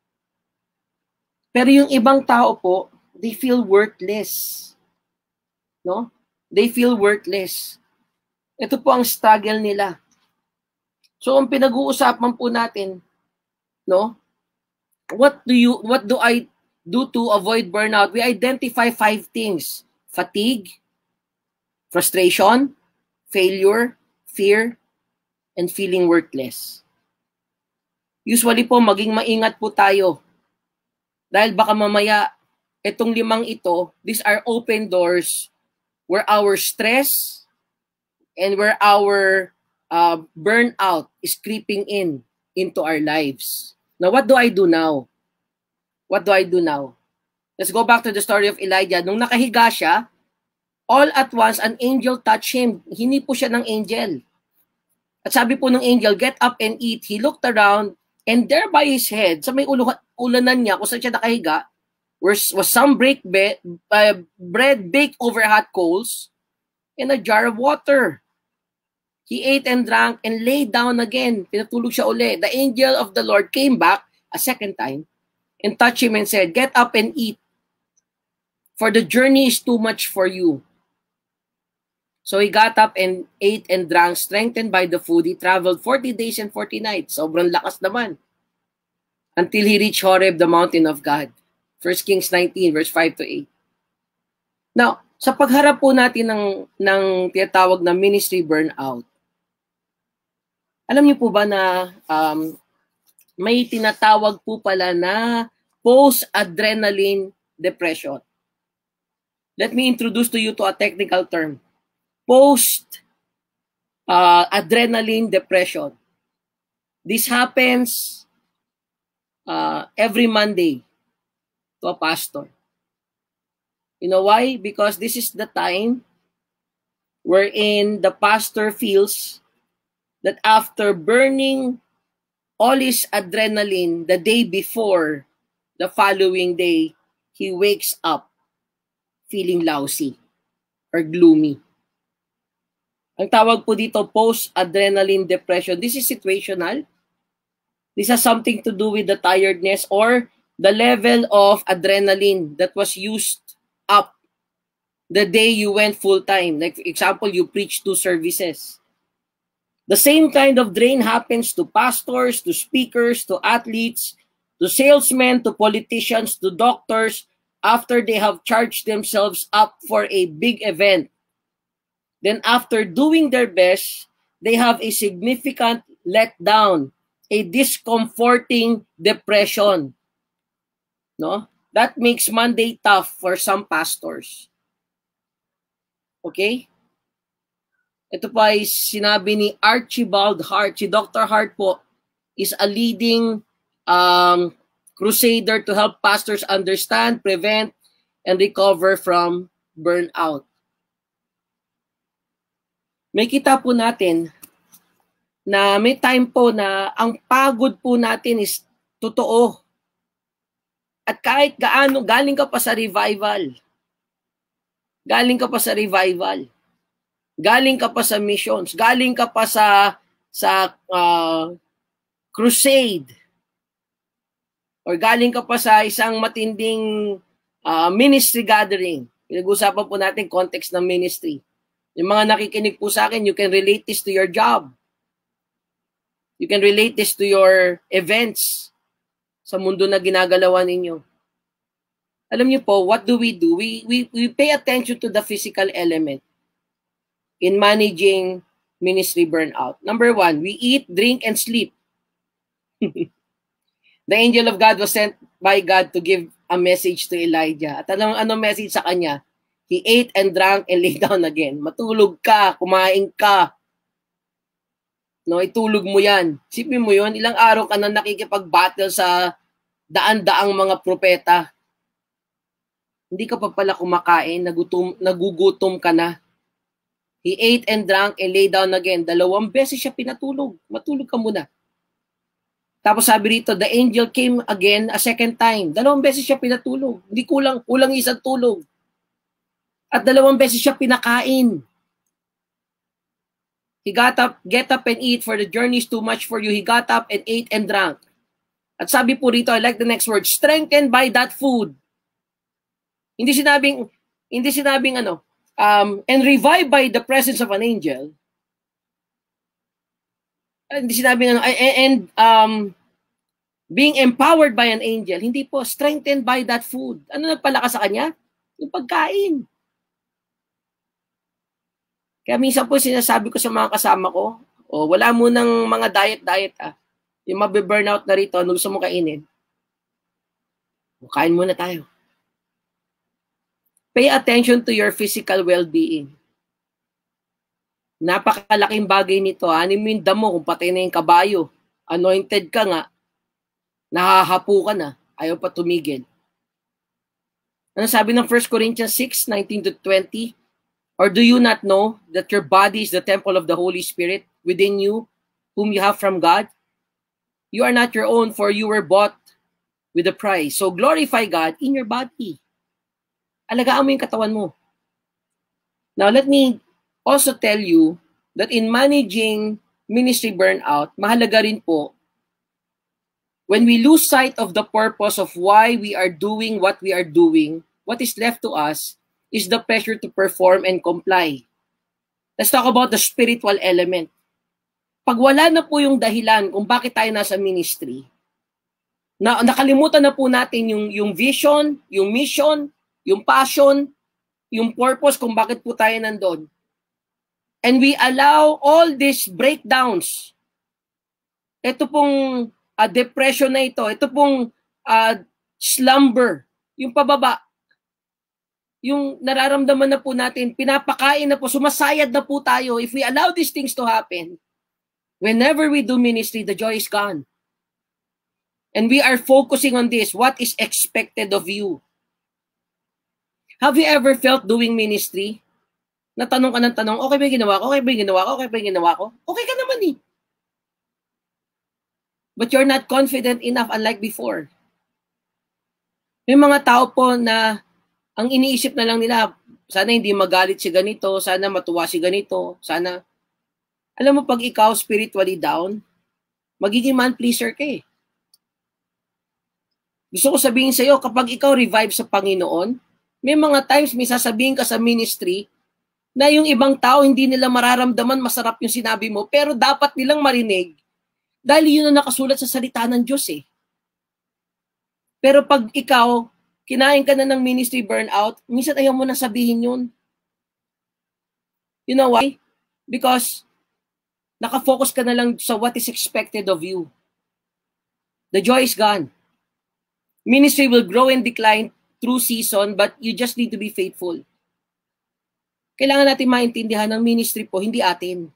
Pero yung ibang tao po, they feel worthless. No? They feel worthless. Ito po ang struggle nila. So ang pinag-uusapan po natin, no? What do you what do I do to avoid burnout? We identify five things: fatigue, frustration, failure, fear, and feeling worthless. Usually po maging maingat po tayo. Dahil baka mamaya itong limang ito, these are open doors where our stress and where our uh, burnout is creeping in into our lives. Now, what do I do now? What do I do now? Let's go back to the story of Elijah. Nung nakahiga siya, all at once, an angel touched him. Hini po siya ng angel. At sabi po ng angel, get up and eat. He looked around, and there by his head, sa may ulu- ulanan niya, kung saan siya nakahiga, was, was some break be- uh, bread baked over hot coals and a jar of water. He ate and drank and lay down again. Pinatulog siya uli. The angel of the Lord came back a second time and touched him and said, get up and eat, for the journey is too much for you. So he got up and ate and drank, strengthened by the food. He traveled forty days and forty nights. Sobrang lakas naman. Until he reached Horeb, the mountain of God. First Kings nineteen, verse five to eight. Now, sa pagharap po natin ng, ng tinatawag na ministry burnout, alam niyo po ba na um, may tinatawag po pala na post-adrenaline depression? Let me introduce to you to a technical term. Post-adrenaline uh, depression. This happens uh, every Monday to a pastor. You know why? Because this is the time wherein the pastor feels that after burning all his adrenaline the day before, the following day, he wakes up feeling lousy or gloomy. Ang tawag po dito, post-adrenaline depression. This is situational. This has something to do with the tiredness or the level of adrenaline that was used up the day you went full-time. Like, for example, you preach two services. The same kind of drain happens to pastors, to speakers, to athletes, to salesmen, to politicians, to doctors, after they have charged themselves up for a big event. Then after doing their best, they have a significant letdown, a discomforting depression. No? That makes Monday tough for some pastors. Okay? Ito po ay sinabi ni Archibald Hart. Si Doctor Hart po is a leading um, crusader to help pastors understand, prevent, and recover from burnout. May kita po natin na may time po na ang pagod po natin is totoo. At kahit gaano, galing ka pa sa revival. Galing ka pa sa revival. Galing ka pa sa missions. Galing ka pa sa sa uh, crusade. Or galing ka pa sa isang matinding uh, ministry gathering. Pinag-usapan po natin context ng ministry. Yung mga nakikinig po sa akin, you can relate this to your job. You can relate this to your events sa mundo na ginagalawan ninyo. Alam niyo po, what do we do? We, we, we pay attention to the physical element in managing ministry burnout. Number one, we eat, drink, and sleep. The angel of God was sent by God to give a message to Elijah. At anong, anong message sa kanya? He ate and drank and lay down again. Matulog ka, kumain ka. No, itulog mo yan. Sipin mo yun, ilang araw ka na nakikipag-battle sa daan-daang mga propeta. Hindi ka pa pala kumakain, nagutom, nagugutom ka na. He ate and drank and lay down again. Dalawang beses siya pinatulog. Matulog ka muna. Tapos sabi rito, the angel came again a second time. Dalawang beses siya pinatulog. Hindi kulang, kulang isang tulog. At dalawang beses siya pinakain. He got up, get up and eat, for the journey is too much for you. He got up and ate and drank. At sabi po rito, I like the next word, strengthened by that food. Hindi sinabing, hindi sinabing ano, um, and revived by the presence of an angel. Hindi sinabing ano, and um, being empowered by an angel. Hindi po, strengthened by that food. Ano nagpalakas sa kanya? Yung pagkain. Kaya minsan po sinasabi ko sa mga kasama ko, oh, wala mo ng mga diet-diet ah. Yung mabe-burnout na rito, ano gusto mo kainin? O, kain muna tayo. Pay attention to your physical well-being. Napakalaking bagay nito. Animin damo kung patay na yung kabayo. Anointed ka nga. Nahahapo ka na. Ayaw pa tumigil. Ano sabi ng First Corinthians six, nineteen to twenty? Or do you not know that your body is the temple of the Holy Spirit within you, whom you have from God? You are not your own, for you were bought with a price. So glorify God in your body. Alagaan mo yung katawan mo. Now let me also tell you that in managing ministry burnout, mahalaga rin po, when we lose sight of the purpose of why we are doing what we are doing, what is left to us is the pressure to perform and comply. Let's talk about the spiritual element. Pag wala na po yung dahilan kung bakit tayo nasa ministry, na nakalimutan na po natin yung, yung vision, yung mission, yung passion, yung purpose kung bakit po tayo nandun. And we allow all these breakdowns. Ito pong uh, depression na ito, ito pong uh, slumber, yung pababa, yung nararamdaman na po natin, pinapakain na po, sumasayad na po tayo. If we allow these things to happen, whenever we do ministry, the joy is gone. And we are focusing on this, what is expected of you. Have you ever felt doing ministry? Natanong ka ng tanong, okay ba yung ginawa ko? Okay ba yung ginawa ko? Okay ba yung ginawa ko? Okay ka naman eh. But you're not confident enough unlike before. May mga tao po na ang iniisip na lang nila, sana hindi magalit si ganito, sana matuwa si ganito, sana, alam mo pag ikaw spiritually down, magiging man-pleaser ka eh. Gusto ko sabihin sa iyo, kapag ikaw revive sa Panginoon, may mga times may sasabihin ka sa ministry na yung ibang tao hindi nila mararamdaman masarap yung sinabi mo, pero dapat nilang marinig dahil yun ang nakasulat sa salita ng Diyos eh. Pero pag ikaw, kinain ka na ng ministry burnout, minsan ayaw mo na sabihin yun. You know why? Because nakafocus ka na lang sa what is expected of you. The joy is gone. Ministry will grow and decline through season, but you just need to be faithful. Kailangan natin maintindihan ng ministry po, hindi atin.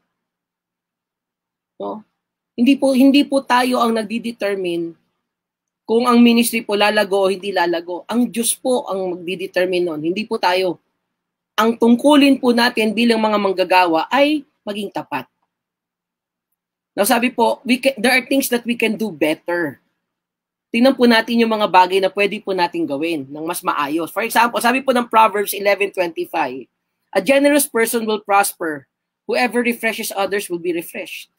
No? Hindi po, hindi po tayo ang nagdi-determine kung ang ministry po lalago o hindi lalago. Ang Diyos po ang magdi-determine nun, hindi po tayo. Ang tungkulin po natin bilang mga manggagawa ay maging tapat. Now sabi po, we can, there are things that we can do better. tingnan po natin yung mga bagay na pwede po natin gawin ng mas maayos. For example, sabi po ng Proverbs eleven twenty-five, a generous person will prosper. Whoever refreshes others will be refreshed.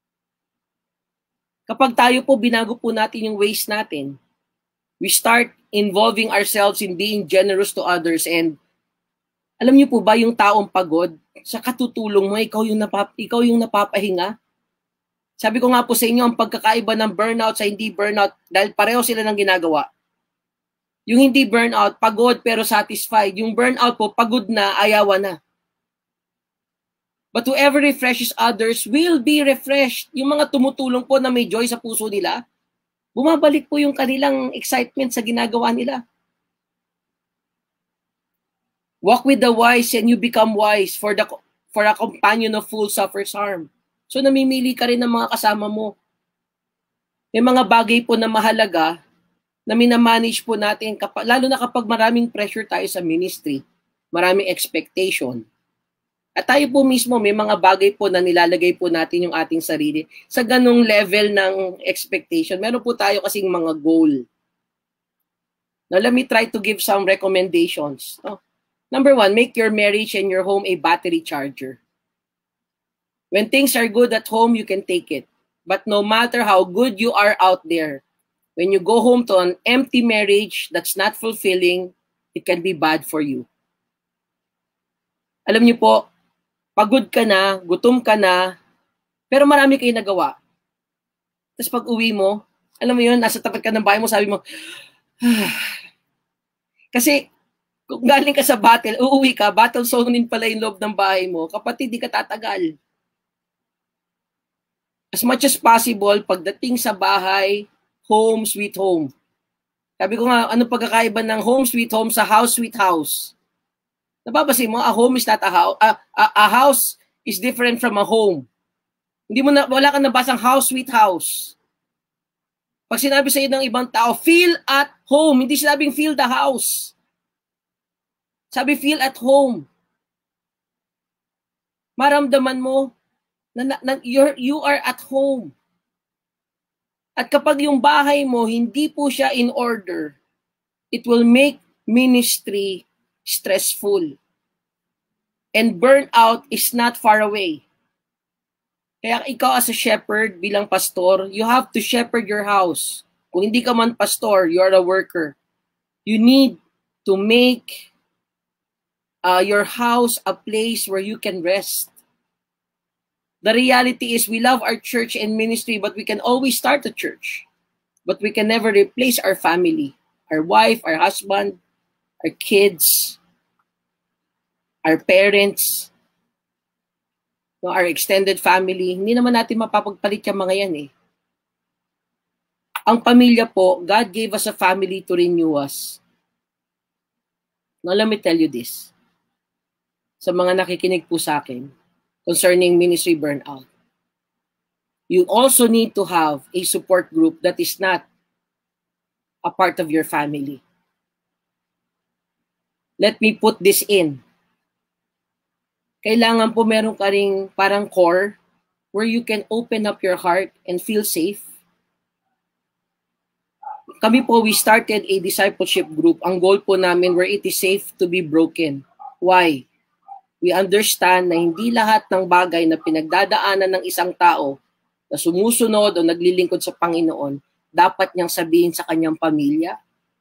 Kapag tayo po, binago po natin yung ways natin, we start involving ourselves in being generous to others, and alam niyo po ba, yung taong pagod, sa katutulong mo, ikaw yung, napap ikaw yung napapahinga. Sabi ko nga po sa inyo, ang pagkakaiba ng burnout sa hindi burnout, dahil pareho sila ng ginagawa. Yung hindi burnout, pagod pero satisfied. Yung burnout po, pagod na, ayawan na. But whoever refreshes others will be refreshed. Yung mga tumutulong po na may joy sa puso nila, bumabalik po yung kanilang excitement sa ginagawa nila. Walk with the wise and you become wise, for the for a companion of fools suffers harm. So namimili ka rin ng mga kasama mo. May mga bagay po na mahalaga na minamanage po natin, kapag, lalo na kapag maraming pressure tayo sa ministry, maraming expectation. At tayo po mismo, may mga bagay po na nilalagay po natin yung ating sarili sa ganong level ng expectation. Meron po tayo kasing mga goal. Now, let me try to give some recommendations. Oh. Number one, make your marriage and your home a battery charger. When things are good at home, you can take it. But no matter how good you are out there, when you go home to an empty marriage that's not fulfilling, it can be bad for you. Alam niyo po, pagod ka na, gutom ka na, pero marami kayo nagawa. Tapos pag uwi mo, alam mo yun, nasa tapat ka ng bahay mo, sabi mo, kasi kung galing ka sa battle, uuwi ka, battle zonin pala yung loob ng bahay mo, kapatid, di ka tatagal. As much as possible, pagdating sa bahay, home sweet home. Sabi ko nga, ano pagkakaiba ng home sweet home sa house sweet house? Napapansin mo, a home is not a house. A, a, a house is different from a home. Hindi mo na, wala kang nabasang house sweet house. Pag sinabi sa iyo ng ibang tao, feel at home. Hindi sinabing feel the house. Sabi feel at home. Maramdaman mo na, na you're, you are at home. At kapag yung bahay mo, hindi po siya in order, it will make ministry stressful. And burnout is not far away. Kaya ikaw as a shepherd, bilang pastor, you have to shepherd your house. Kung hindi ka man pastor, you're a worker. You need to make uh, your house a place where you can rest. The reality is we love our church and ministry, but we can always start a church. But we can never replace our family, our wife, our husband, our kids, our parents, our extended family. Hindi naman natin mapapagpalit yung mga yan eh. Ang pamilya po, God gave us a family to renew us. Now let me tell you this. Sa mga nakikinig po sa akin, concerning ministry burnout, you also need to have a support group that is not a part of your family. Let me put this in. Kailangan po meron ka ring parang core where you can open up your heart and feel safe. Kami po, we started a discipleship group. Ang goal po namin where it is safe to be broken. Why? We understand na hindi lahat ng bagay na pinagdadaanan ng isang tao na sumusunod o naglilingkod sa Panginoon, dapat niyang sabihin sa kanyang pamilya.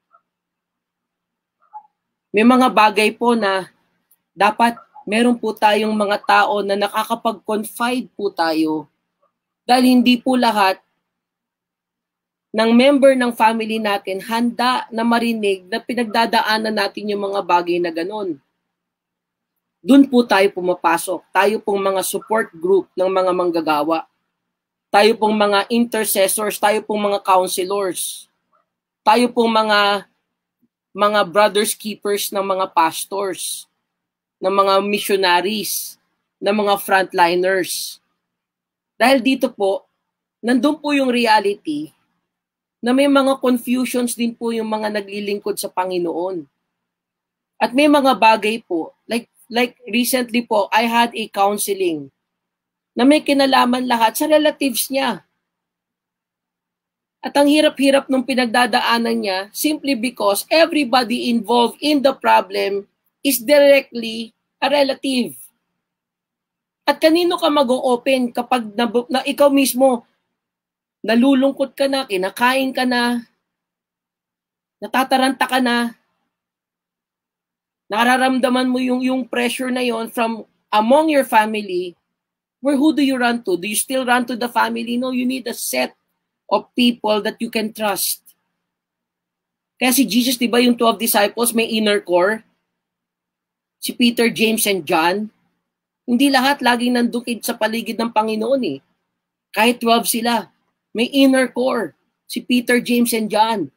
May mga bagay po na dapat meron po tayong mga tao na nakakapag-confide po tayo dahil hindi po lahat ng member ng family natin handa na marinig na pinagdadaanan natin yung mga bagay na ganon. Doon po tayo pumapasok. Tayo pong mga support group ng mga manggagawa. Tayo pong mga intercessors, tayo pong mga counselors. Tayo pong mga mga brothers keepers ng mga pastors, ng mga missionaries, ng mga frontliners. Dahil dito po, nandun po yung reality na may mga confusions din po yung mga naglilingkod sa Panginoon. At may mga bagay po, like Like recently po, I had a counseling na may kinalaman lahat sa relatives niya. At ang hirap-hirap nung pinagdadaanan niya simply because everybody involved in the problem is directly a relative. At kanino ka mag-o-open kapag na, na ikaw mismo nalulungkot ka na, kinakain ka na, natataranta ka na, nararamdaman mo yung, yung pressure na yon from among your family, where who do you run to? Do you still run to the family? No, you need a set of people that you can trust. Kaya si Jesus, di ba yung twelve disciples, may inner core? Si Peter, James, and John, hindi lahat laging nandukid sa paligid ng Panginoon eh. Kahit twelve sila, may inner core. Si Peter, James, and John.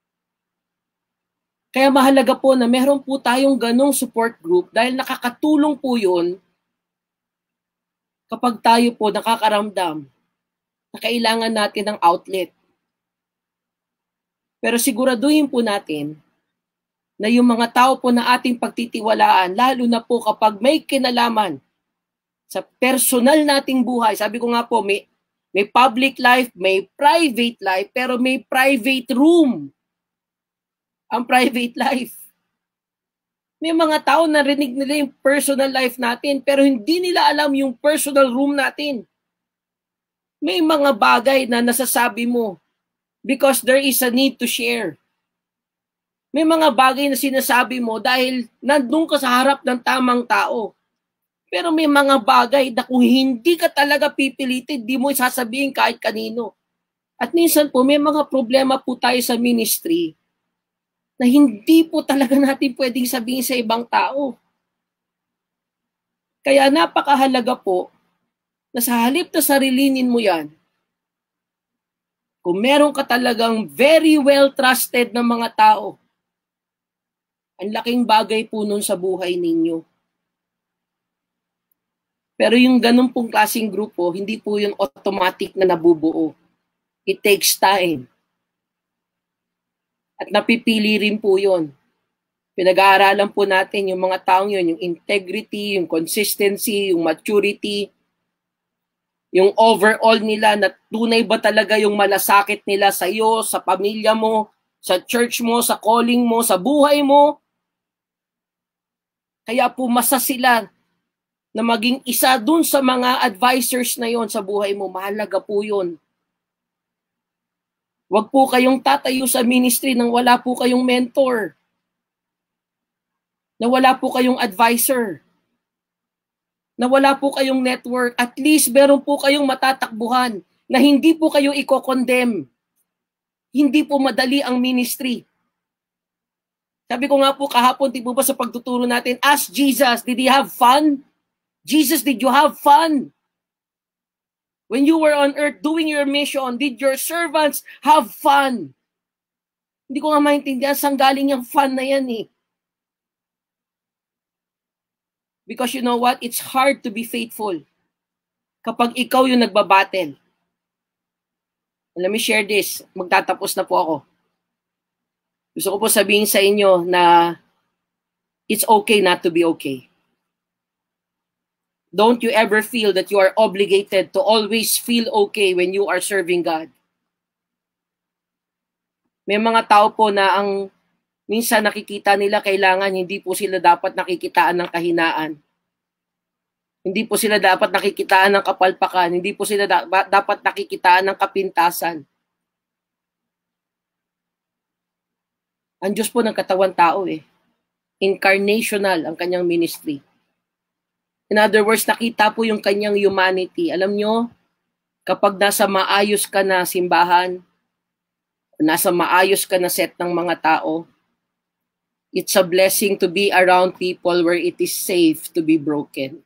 Kaya mahalaga po na meron po tayong ganong support group dahil nakakatulong po yun kapag tayo po nakakaramdam na kailangan natin ng outlet. Pero siguraduhin po natin na yung mga tao po na ating pagtitiwalaan, lalo na po kapag may kinalaman sa personal nating buhay. Sabi ko nga po, may, may public life, may private life, pero may private room ang private life. May mga tao na rinig nila yung personal life natin, pero hindi nila alam yung personal room natin. May mga bagay na nasasabi mo because there is a need to share. May mga bagay na sinasabi mo dahil nandun ka sa harap ng tamang tao. Pero may mga bagay na kung hindi ka talaga pipilitin, di mo sasabihin kahit kanino. At minsan po, may mga problema po tayo sa ministry na hindi po talaga natin pwedeng sabihin sa ibang tao. Kaya napakahalaga po na sa halip na sarilinin mo yan, kung meron ka talagang very well trusted na mga tao, ang laking bagay po nun sa buhay ninyo. Pero yung ganun pong klaseng grupo, hindi po yun automatic na nabubuo. It takes time. At napipili rin po yun. Pinag-aaralan po natin yung mga taong yun, yung integrity, yung consistency, yung maturity, yung overall nila na tunay ba talaga yung malasakit nila sa iyo, sa pamilya mo, sa church mo, sa calling mo, sa buhay mo. Kaya pumasa sila na maging isa dun sa mga advisors na yon sa buhay mo. Mahalaga po yun. Huwag po kayong tatayo sa ministry nang wala po kayong mentor. Na wala po kayong advisor. Na wala po kayong network. At least meron po kayong matatakbuhan na hindi po kayo i-condemn. Hindi po madali ang ministry. Sabi ko nga po kahapon, di po ba sa pagtuturo natin, ask Jesus, did he have fun? Jesus, did you have fun? When you were on earth doing your mission, did your servants have fun? Hindi ko nga maintindihan saan galing yung fun na yan eh. Because you know what? It's hard to be faithful kapag ikaw yung nagbabattle. Let me share this. Magtatapos na po ako. Gusto ko po sabihin sa inyo na it's okay not to be okay. Don't you ever feel that you are obligated to always feel okay when you are serving God. May mga tao po na ang minsan nakikita nila kailangan hindi po sila dapat nakikitaan ng kahinaan. Hindi po sila dapat nakikitaan ng kapalpakan. Hindi po sila da- dapat nakikitaan ng kapintasan. Ang Diyos po ng katawan tao eh. Incarnational ang kanyang ministry. In other words, nakita po yung kanyang humanity. Alam nyo, kapag nasa maayos ka na simbahan, nasa maayos ka na set ng mga tao, it's a blessing to be around people where it is safe to be broken.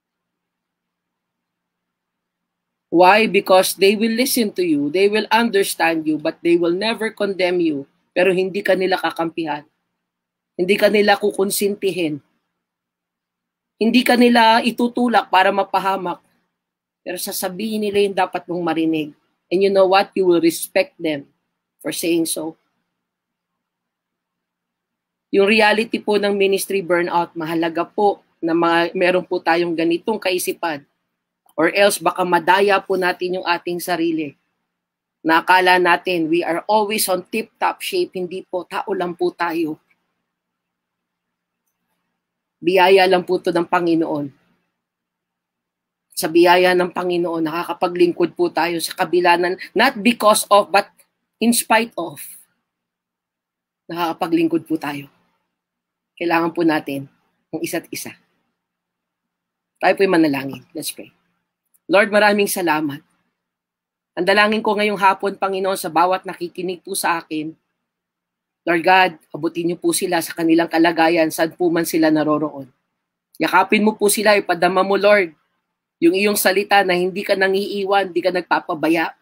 Why? Because they will listen to you, they will understand you, but they will never condemn you. Pero hindi ka nila kakampihan. Hindi ka nila kukonsintihin. Hindi ka nila itutulak para mapahamak. Pero sasabihin nila yung dapat mong marinig. And you know what? You will respect them for saying so. Yung reality po ng ministry burnout, mahalaga po na mga, meron po tayong ganitong kaisipan. Or else baka madaya po natin yung ating sarili. na akala natin we are always on tip-top shape. Hindi po, tao lang po tayo. Biyaya lang po ito ng Panginoon. Sa biyaya ng Panginoon, nakakapaglingkod po tayo sa kabila ng, not because of, but in spite of. Nakakapaglingkod po tayo. Kailangan po natin ang isa't isa. Tayo po'y manalangin. Let's pray. Lord, maraming salamat. Ang dalangin ko ngayong hapon, Panginoon, sa bawat nakikinig po sa akin, Lord God, abutin niyo po sila sa kanilang kalagayan, saan po man sila naroroon. Yakapin mo po sila, ipadama mo, Lord, yung iyong salita na hindi ka nangiiwan, hindi ka nagpapabaya.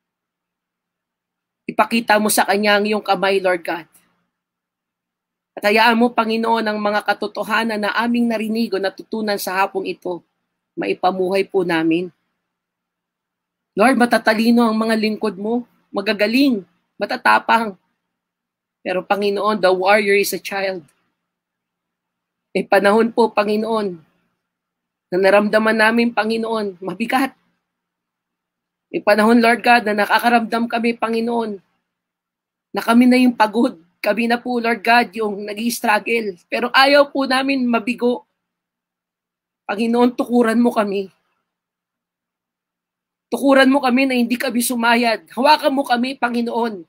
Ipakita mo sa kanya ang iyong kamay, Lord God. At hayaan mo, Panginoon, ang mga katotohanan na aming narinig o natutunan sa hapong ito, maipamuhay po namin. Lord, matatalino ang mga lingkod mo, magagaling, matatapang. Pero Panginoon, the warrior is a child. May panahon po, Panginoon, na naramdaman namin, Panginoon, mabigat. May panahon, Lord God, na nakakaramdam kami, Panginoon, na kami na yung pagod. Kami na po, Lord God, yung nag-i-struggle. Pero ayaw po namin mabigo. Panginoon, tukuran mo kami. Tukuran mo kami na hindi kami sumayad. Hawakan mo kami, Panginoon.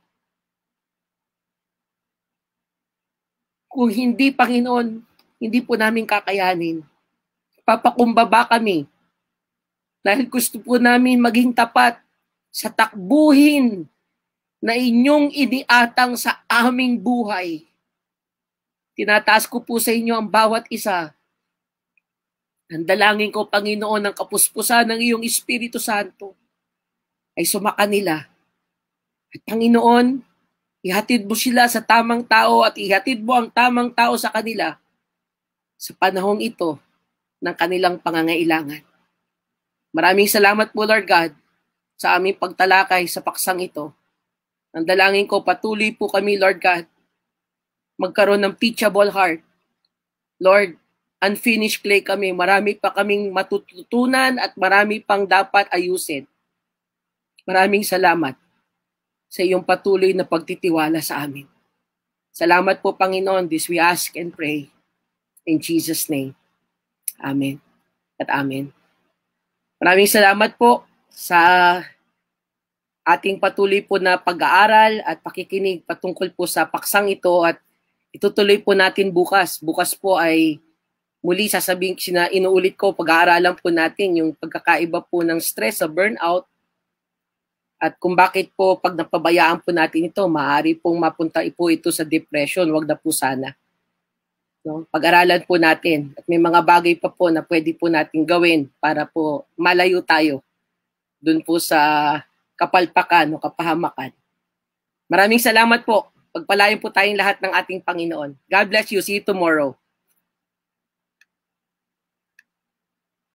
Kung hindi, Panginoon, hindi po namin kakayanin. Papakumbaba kami. Dahil gusto po namin maging tapat sa takbuhin na inyong iniatang sa aming buhay. Tinataas ko po sa inyo ang bawat isa. Ang dalangin ko, Panginoon, ng kapuspusan ng iyong Espiritu Santo ay sumaka nila. At Panginoon, ihatid mo sila sa tamang tao at ihatid mo ang tamang tao sa kanila sa panahong ito ng kanilang pangangailangan. Maraming salamat po, Lord God, sa aming pagtalakay sa paksang ito. Ang dalangin ko, patuloy po kami, Lord God, magkaroon ng teachable heart. Lord, unfinished clay kami. Marami pa kaming matututunan at marami pang dapat ayusin. Maraming salamat sa iyong patuloy na pagtitiwala sa amin. Salamat po, Panginoon. This we ask and pray. In Jesus' name. Amen. At amen. Maraming salamat po sa ating patuloy po na pag-aaral at pakikinig patungkol po sa paksang ito at itutuloy po natin bukas. Bukas po ay muli sasabihin, sina, inuulit ko, pag-aaralan po natin yung pagkakaiba po ng stress sa burnout at kung bakit po pag napabayaan po natin ito, maaari pong mapunta po ito sa depression, wag na po sana. No? Pag-aralan po natin at may mga bagay pa po na pwede po natin gawin para po malayo tayo dun po sa kapalpakan o kapahamakan. Maraming salamat po. Pagpalain po tayong lahat ng ating Panginoon. God bless you. See you tomorrow.